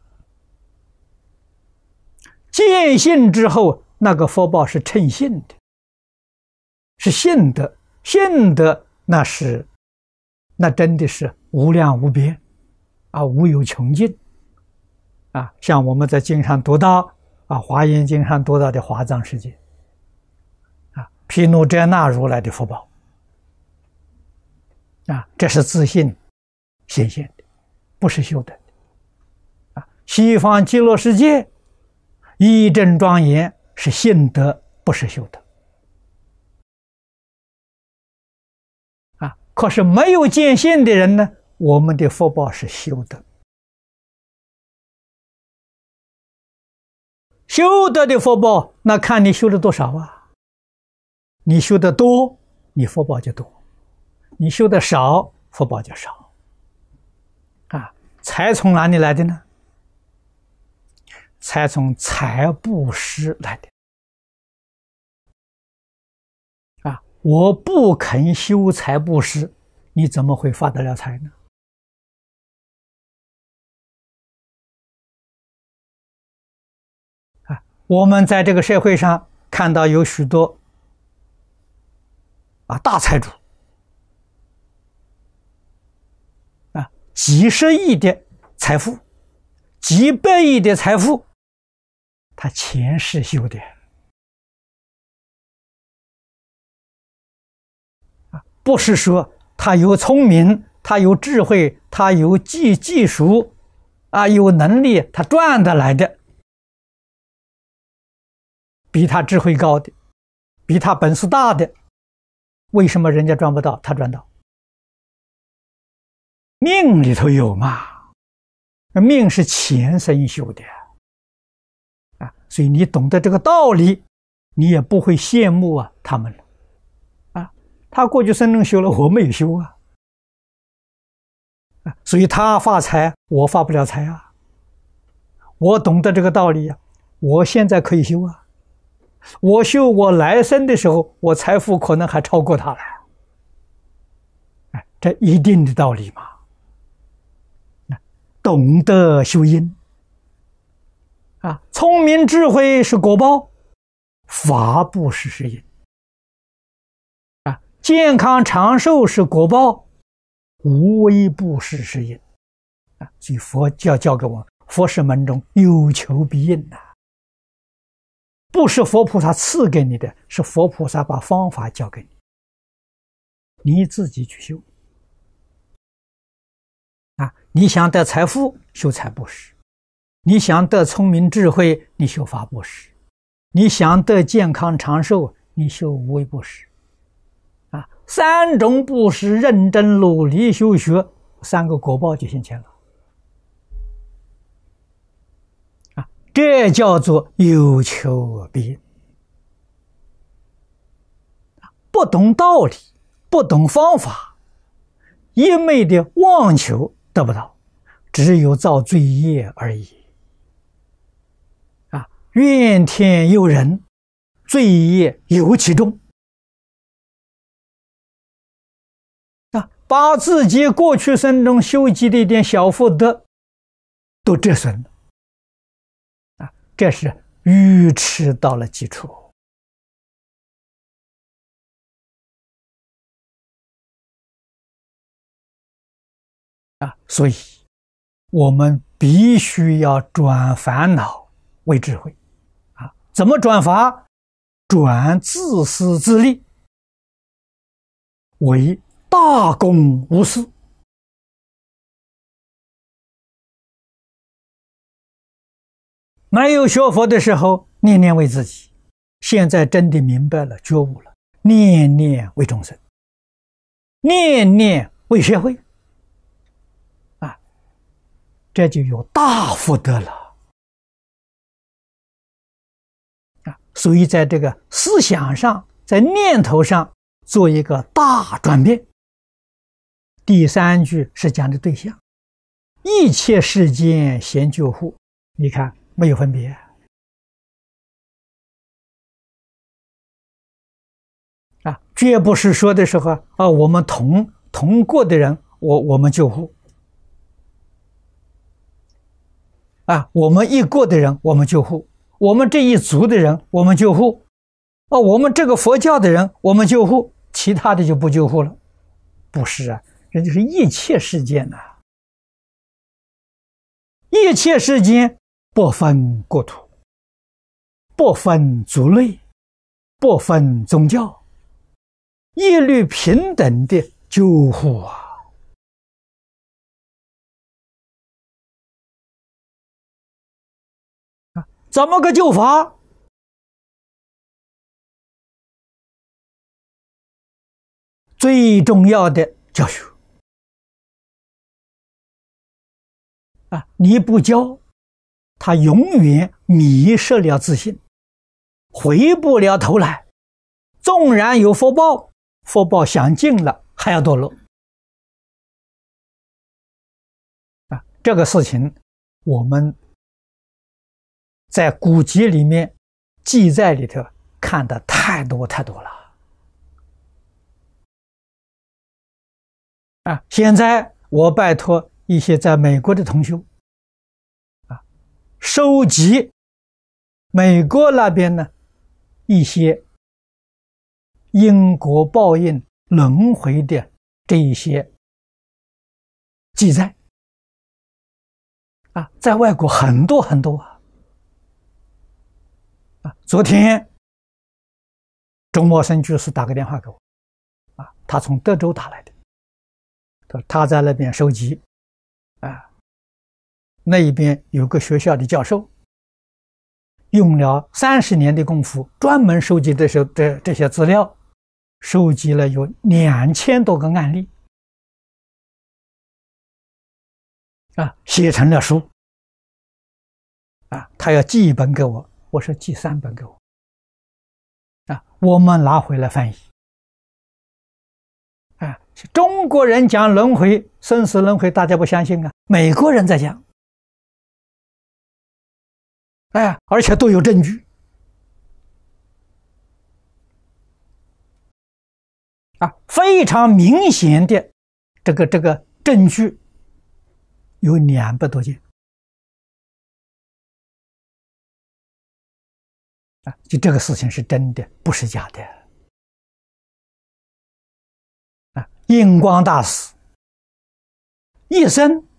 Speaker 1: 见性之后那个福报是称性的，是信德，信德那真的是无量无边啊，无有穷尽啊！像我们在经上读到啊，《华严经》上读到的华藏世界啊，毗卢遮那如来的福报啊，这是自信显现的，不是修得的啊！西方极乐世界一真庄严是信德，不是修得。可是没有见性的人呢，我们的福报是修的修得的福报，那看你修了多少啊。你修得多，你福报就多；你修得少，福报就少。啊，财从哪里来的呢？财从财布施来的。啊，我不肯修财布施，你怎么会发得了财呢？啊，我们在这个社会上看到有许多大财主，几十亿的财富，几百亿的财富，他前世修的。不是说他有聪明，他有智慧，他有技术，有能力，他赚得来的。比他智慧高的，比他本事大的，为什么人家赚不到，他赚到？命里头有嘛，命是前生修的所以你懂得这个道理，你也不会羡慕他们了他过去生中修了，我没有修所以他发财，我发不了财我懂得这个道理我现在可以修我修，我来生的时候，我财富可能还超过他了这一定的道理嘛。懂得修因聪明智慧是果报，法布施是因健康长寿是果报，无为布施是因所以佛教教给我们，佛事门中有求必应不是佛菩萨赐给你的，是佛菩萨把方法教给你，你自己去修你想得财富，修财布施；你想得聪明智慧，你修法布施；你想得健康长寿，你修无为布施三种布施，认真努力修学，三个果报就现前了这叫做有求必应不懂道理，不懂方法，一昧的妄求得不到，只有造罪业而已怨天尤人，罪业尤其重把自己过去生中修积的一点小福德都折损了这是愚痴到了极处所以我们必须要转烦恼为智慧怎么转法？转自私自利为大公无私没有学佛的时候，念念为自己；现在真的明白了，觉悟了，念念为众生，念念为社会这就有大福德了所以在这个思想上，在念头上做一个大转变。第三句是讲的对象，一切世间咸救护，你看没有分别绝不是说的时候我们同过的人我们救护我们一过的人我们救护，我们这一族的人我们救护我们这个佛教的人我们救护，其他的就不救护了。不是人就是一切世间一切世间不分国土，不分族类，不分宗教，一律平等的救护怎么个救法？最重要的教学你不教他永远迷失了自信，回不了头来。纵然有福报，福报享尽了，还要堕落。这个事情我们在古籍里面记载里头看的太多太多了。现在我拜托一些在美国的同修收集美国那边呢一些因果报应轮回的这一些记载在外国很多很多昨天周默生居士打个电话给我他从德州打来的，他在那边收集那边有个学校的教授用了30年的功夫，专门收集这些资料，收集了有2000多个案例写成了书他要寄1本给我，我说寄3本给我我们拿回来翻译中国人讲轮回，生死轮回，大家不相信美国人在讲而且都有证据非常明显的这个证据有200多件就这个事情是真的，不是假的印光大师一生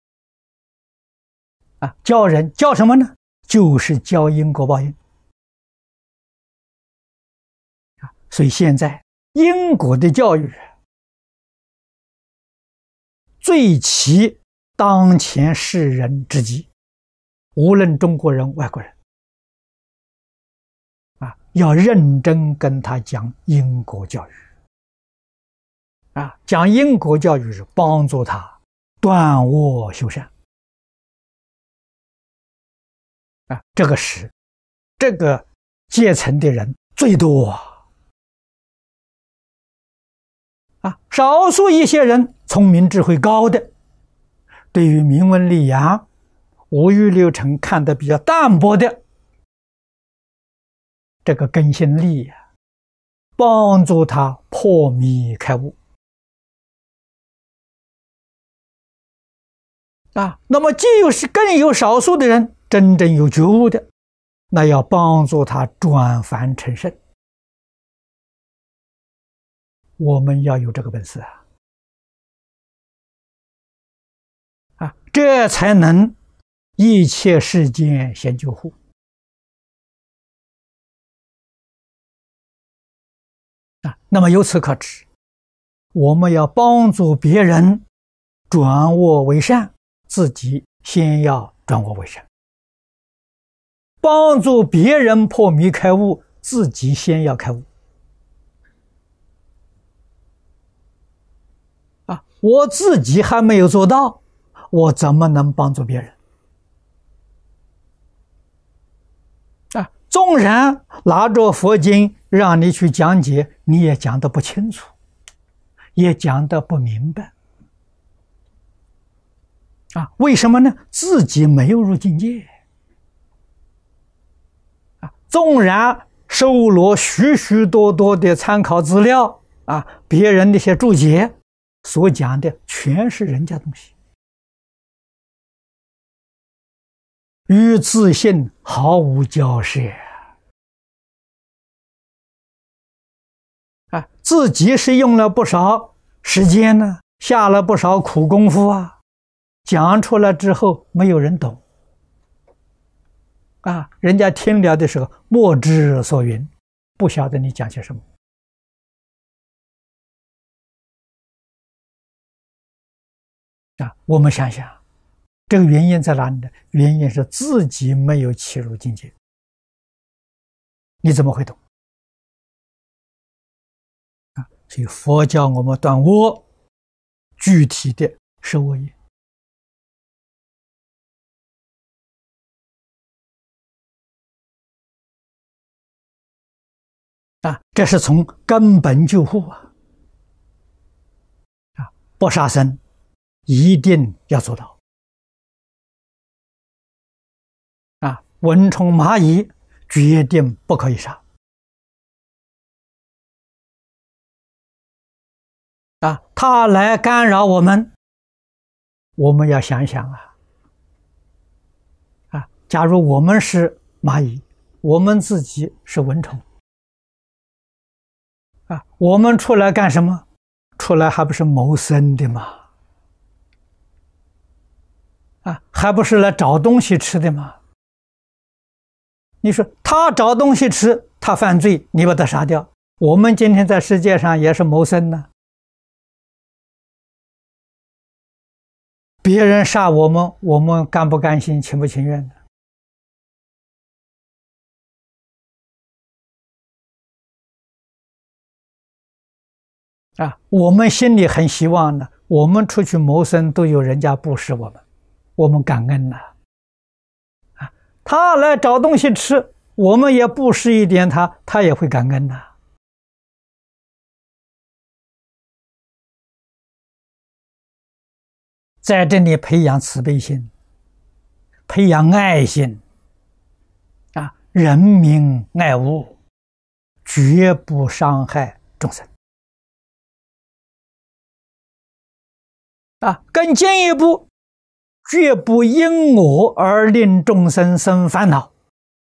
Speaker 1: 教人教什么呢？就是教因果报应所以现在因果的教育最起当前世人之急，无论中国人外国人要认真跟他讲因果教育讲因果教育是帮助他断恶修善这个是这个阶层的人最多少数一些人聪明智慧高的，对于明文利养五欲六尘看得比较淡薄的，这个根性力帮助他破迷开悟那么更有少数的人真正有觉悟的，那要帮助他转凡成圣。我们要有这个本事这才能一切世间先救护那么由此可知，我们要帮助别人转恶为善，自己先要转恶为善；帮助别人破迷开悟，自己先要开悟我自己还没有做到，我怎么能帮助别人纵然拿着佛经让你去讲解，你也讲得不清楚，也讲得不明白为什么呢？自己没有入境界纵然收罗许许多多的参考资料别人那些注解所讲的全是人家东西，与自信毫无交涉自己是用了不少时间呢，下了不少苦功夫讲出来之后没有人懂人家听了的时候莫知所云，不晓得你讲些什么我们想想这个原因在哪里呢？原因是自己没有契入境界，你怎么会懂所以佛教我们断恶，具体的是恶业这是从根本救护不杀生一定要做到蚊虫蚂蚁决定不可以杀它来干扰我们，我们要想一想假如我们是蚂蚁，我们自己是蚊虫我们出来干什么？出来还不是谋生的吗？还不是来找东西吃的吗？你说他找东西吃，他犯罪，你把他杀掉。我们今天在世界上也是谋生呢。别人杀我们，我们甘不甘心，情不情愿呢？我们心里很希望呢，我们出去谋生都有人家布施我们，我们感恩呐。他来找东西吃，我们也布施一点他也会感恩呐。在这里培养慈悲心，培养爱心人民爱物，绝不伤害众生更进一步，绝不因我而令众生生烦恼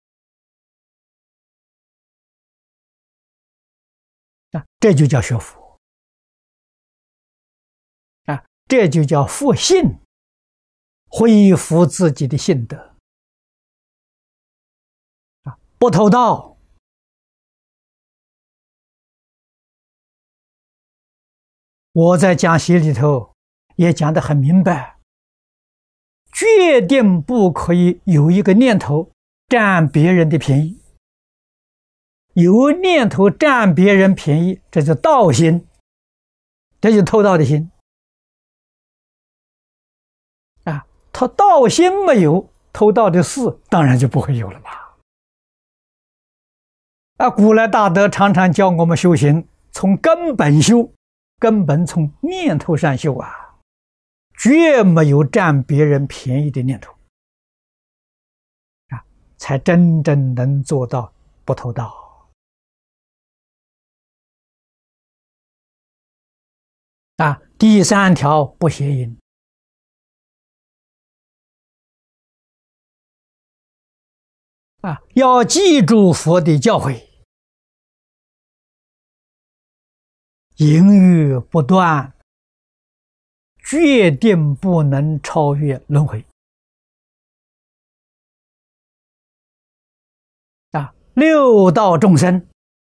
Speaker 1: 这就叫学佛这就叫复信，恢复自己的信德不偷盗。我在讲习里头也讲得很明白，决定不可以有一个念头占别人的便宜。有念头占别人便宜，这叫盗心，这就是偷盗的心他盗心没有，偷盗的事当然就不会有了吧古来大德常常教我们修行，从根本修，根本从念头上修绝没有占别人便宜的念头才真正能做到不偷盗第三条不邪淫要记住佛的教诲，淫欲不断，决定不能超越轮回六道众生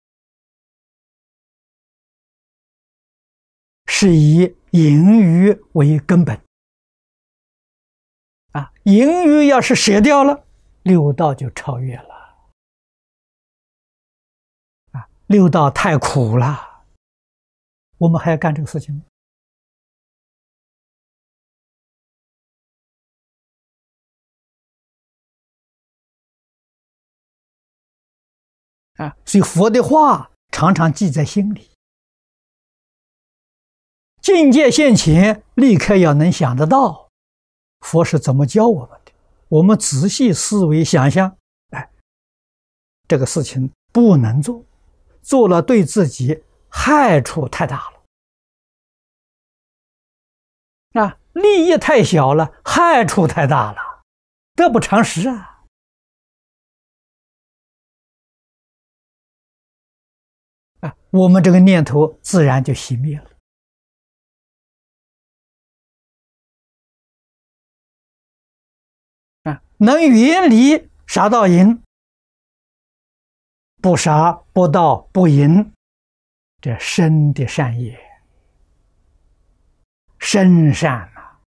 Speaker 1: 是以淫欲为根本淫欲要是舍掉了，六道就超越了六道太苦了，我们还要干这个事情吗？所以佛的话常常记在心里，境界现前立刻要能想得到佛是怎么教我们的，我们仔细思维想象这个事情不能做，做了对自己害处太大了利益太小了，害处太大了，得不偿失我们这个念头自然就熄灭了能远离杀盗淫，不杀不盗不淫，这深的善业，深善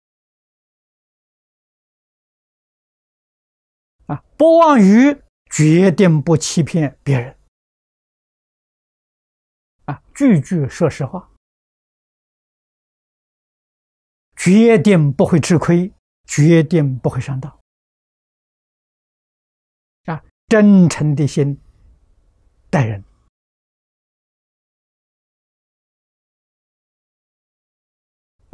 Speaker 1: 不妄语，决定不欺骗别人句句说实话，决定不会吃亏，决定不会上当真诚的心待人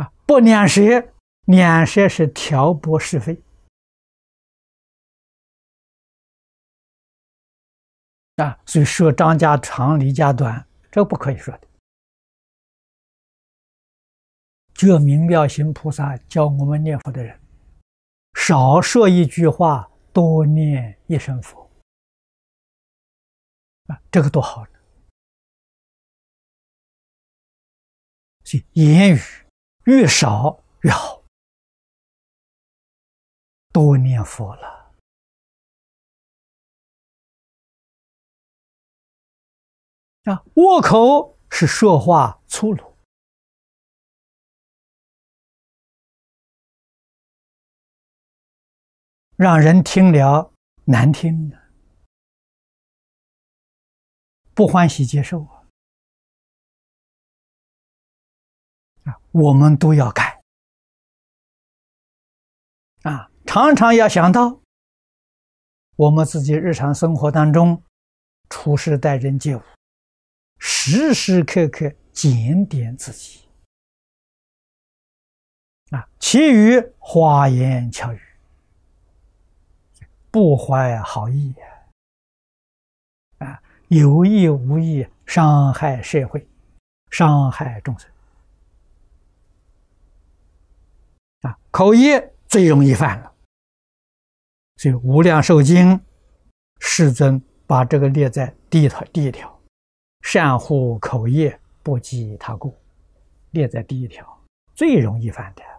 Speaker 1: 不两舌，两舌是挑拨是非所以说张家长，李家短，这不可以说的。觉明妙行菩萨教我们念佛的人，少说一句话，多念一声佛这个多好呢！所以言语越少越好，多念佛了。倭口是说话粗鲁，让人听了难听的，不欢喜接受我们都要改常常要想到我们自己日常生活当中处事待人接物，时时刻刻检点自己其余花言巧语，不怀好意有意无意伤害社会，伤害众生口业最容易犯了。所以无量寿经世尊把这个列在第一条，善护口业，不积他过，列在第一条，最容易犯的。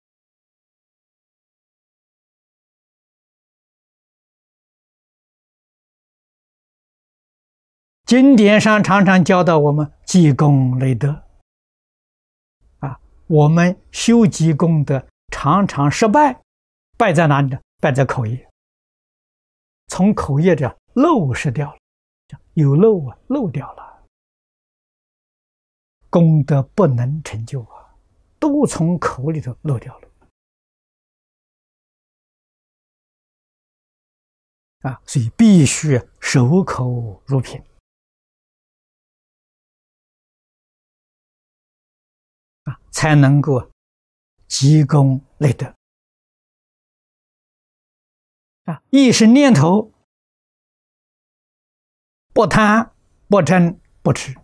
Speaker 1: 经典上常常教导我们积功累德我们修积功德常常失败，败在哪里呢？败在口业，从口业这漏失掉了，有漏漏掉了，功德不能成就都从口里头漏掉了所以必须守口如瓶才能够积功累德意识念头不贪不嗔不痴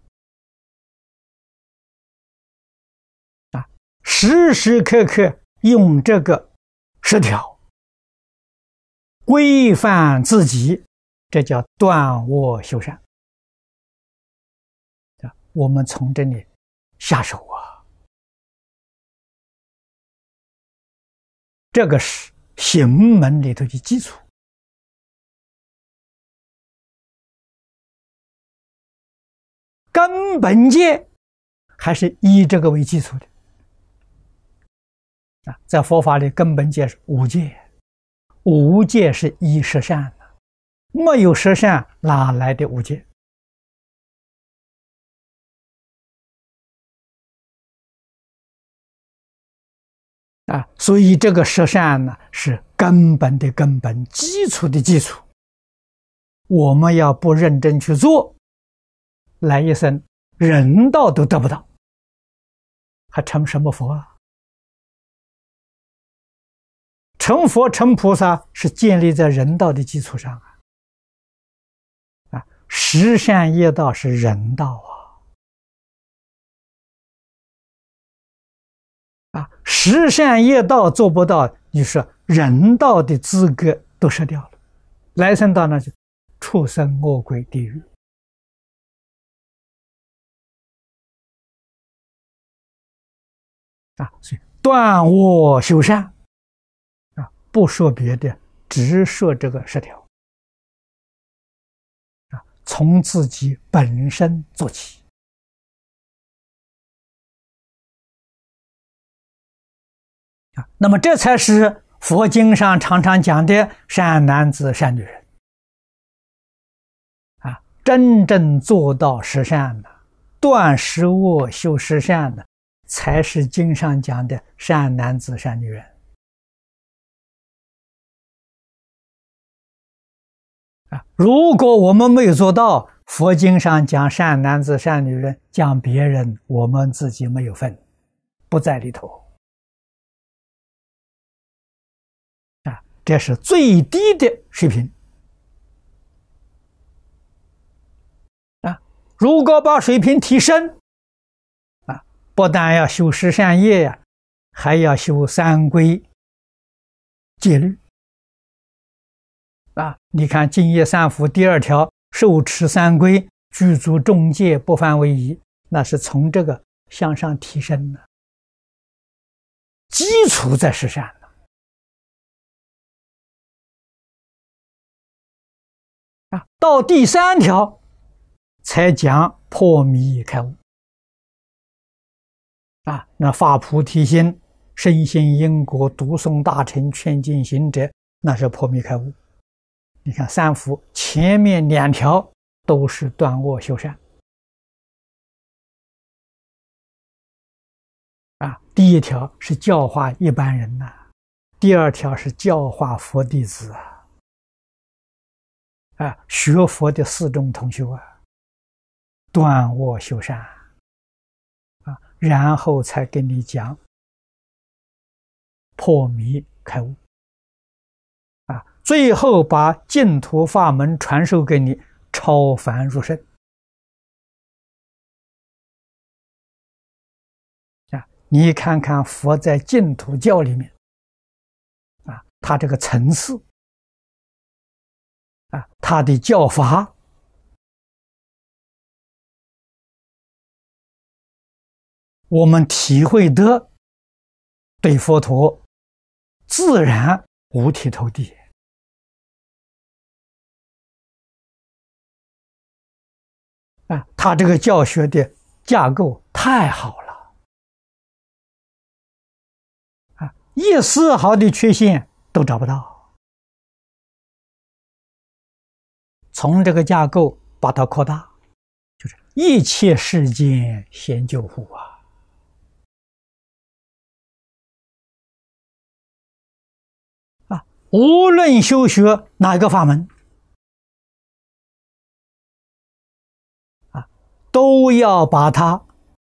Speaker 1: 时时刻刻用这个10条规范自己，这叫断恶修善我们从这里下手这个是行门里头的基础根本戒还是以这个为基础的在佛法里根本戒是5戒，5戒是依十善的，没有十善哪来的5戒所以这个十善呢是根本的根本，基础的基础。我们要不认真去做，来一生人道都得不到，还成什么佛成佛成菩萨是建立在人道的基础上十善业道是人道十善业道做不到，你说人道的资格都失掉了，来生到那就畜生恶鬼地狱所以断恶修善不说别的，只说这个10条从自己本身做起那么这才是佛经上常常讲的善男子善女人真正做到十善断十恶修十善才是经上讲的善男子善女人如果我们没有做到，佛经上讲善男子善女人，讲别人我们自己没有份， 不在里头。这是最低的水平。如果把水平提升，不但要修十善业呀，还要修三规戒律。你看净业三福第2条，受持三规，具足众戒，不犯违仪，那是从这个向上提升的，基础在十善。到第3条才讲破迷开悟。那发菩提心，深信因果，读诵大乘，劝进行者，那是破迷开悟。你看三福前面2条都是断恶修善。第1条是教化一般人第2条是教化佛弟子学佛的4种同修断恶修善然后才跟你讲破迷开悟最后把净土法门传授给你，超凡入圣你看看佛在净土教里面他这个层次他的教法我们体会得对佛陀自然五体投地他这个教学的架构太好了一丝毫的缺陷都找不到，从这个架构把它扩大，就是一切世间先救护无论修学哪个法门都要把它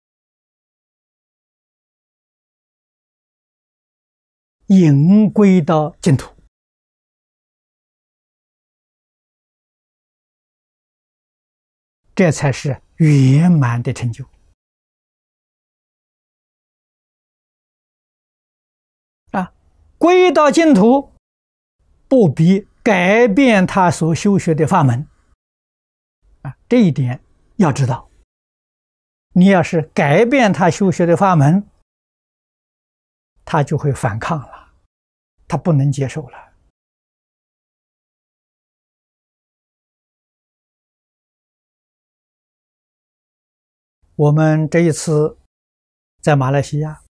Speaker 1: 引归到净土，这才是圆满的成就归到净土不必改变他所修学的法门这一点要知道。你要是改变他修学的法门，他就会反抗了，他不能接受了。我们这一次在马来西亚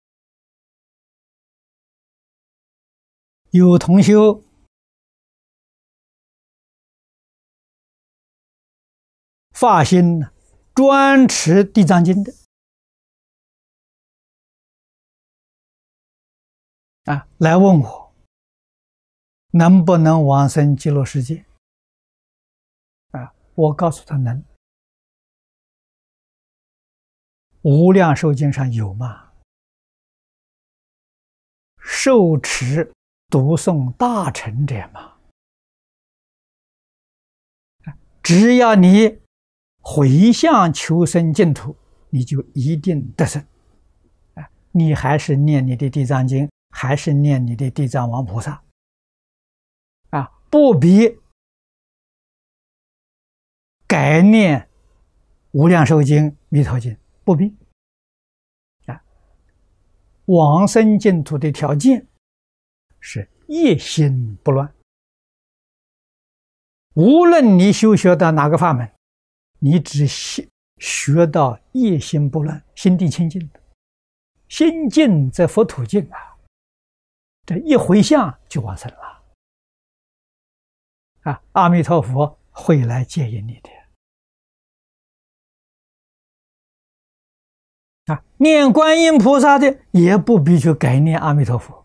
Speaker 1: 有同修发心专持地藏经的来问我能不能往生极乐世界我告诉他能。无量寿经上有吗？受持读诵大乘者嘛，只要你回向求生净土，你就一定得生。你还是念你的地藏经，还是念你的地藏王菩萨不必改念无量寿经、弥陀经，不必往生净土的条件是一心不乱。无论你修学到哪个法门，你只学到一心不乱，心地清净的，心净则佛土净这一回向就往生了阿弥陀佛会来接引你的念观音菩萨的也不必去改念阿弥陀佛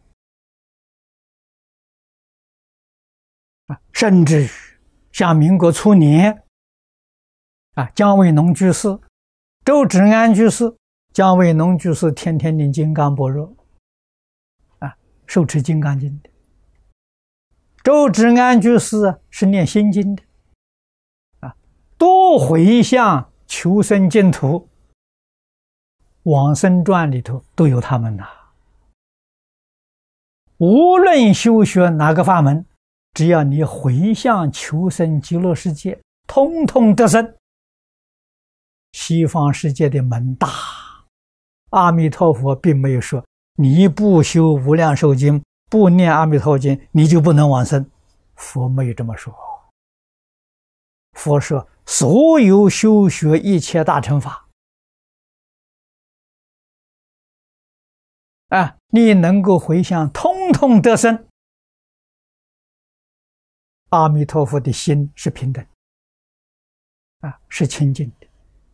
Speaker 1: 甚至于像民国初年姜维农居士、周芷安居士姜维农居士天天念金刚般若，受持金刚经的；周至安居士是念心经的，多回向求生净土，往生传里头都有他们呐。无论修学哪个法门，只要你回向求生极乐世界，通通得生。西方世界的门大，阿弥陀佛并没有说你不修无量寿经，不念阿弥陀经，你就不能往生。佛没有这么说。佛说所有修学一切大乘法，你能够回向，通通得生。阿弥陀佛的心是平等，是清净的。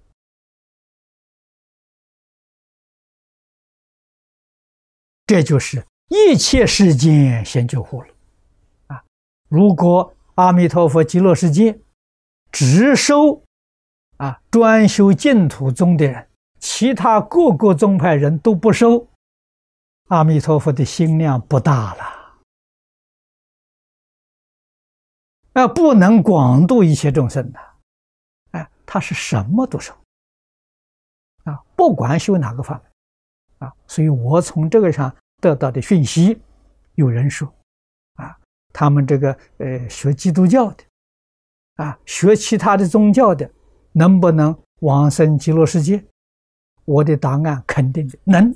Speaker 1: 这就是一切世间先救护了。如果阿弥陀佛极乐世界只收专修净土宗的人，其他各个宗派人都不收，阿弥陀佛的心量不大了，不能广度一切众生的，他是什么都收，不管修哪个法门，所以我从这个上得到的讯息，有人说，他们这个学基督教的，学其他的宗教的，能不能往生极乐世界？我的答案肯定的，能。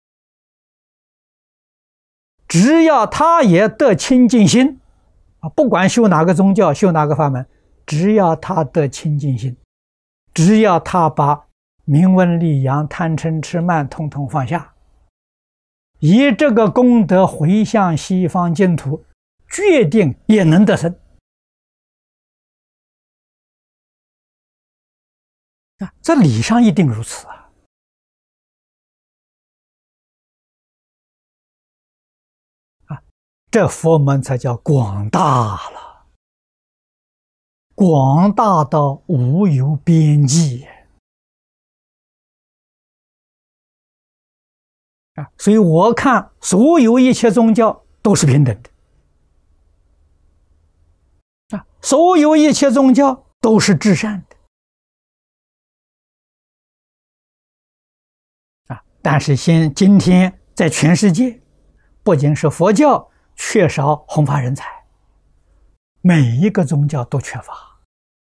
Speaker 1: 只要他也得清净心，不管修哪个宗教，修哪个法门，只要他得清净心，只要他把名闻利养、贪嗔痴慢统统放下，以这个功德回向西方净土，决定也能得生。这理上一定如此这佛门才叫广大了，广大到无有边际所以我看所有一切宗教都是平等的所有一切宗教都是至善的但是今天在全世界，不仅是佛教缺少弘法人才，每一个宗教都缺乏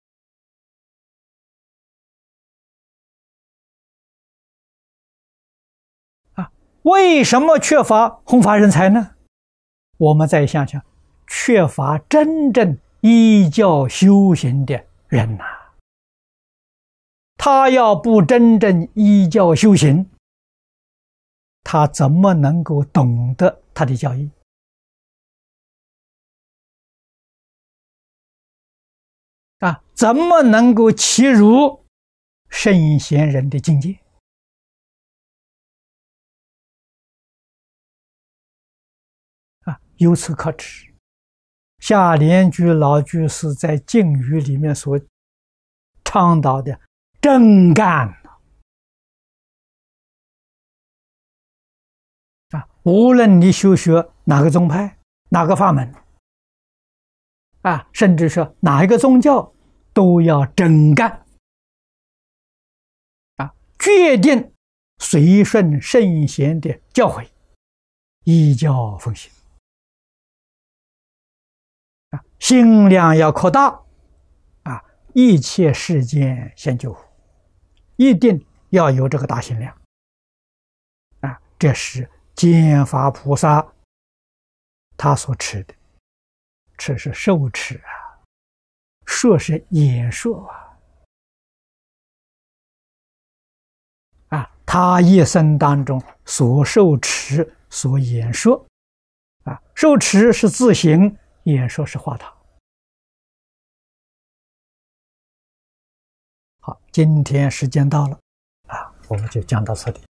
Speaker 1: 为什么缺乏弘法人才呢？我们再想想，缺乏真正依教修行的人他要不真正依教修行，他怎么能够懂得他的教义怎么能够契入圣贤人的境界由此可知，夏莲居老居士在敬语里面所倡导的真干无论你修学哪个宗派、哪个法门甚至说哪一个宗教，都要真干决定随顺圣贤的教诲，依教奉行心量要扩大一切世间先救护，一定要有这个大心量这是见法菩萨他所持的，持是受持说是演说他一生当中所受持、所演说受持是自行，演说是化他。好，今天时间到了我们就讲到这里。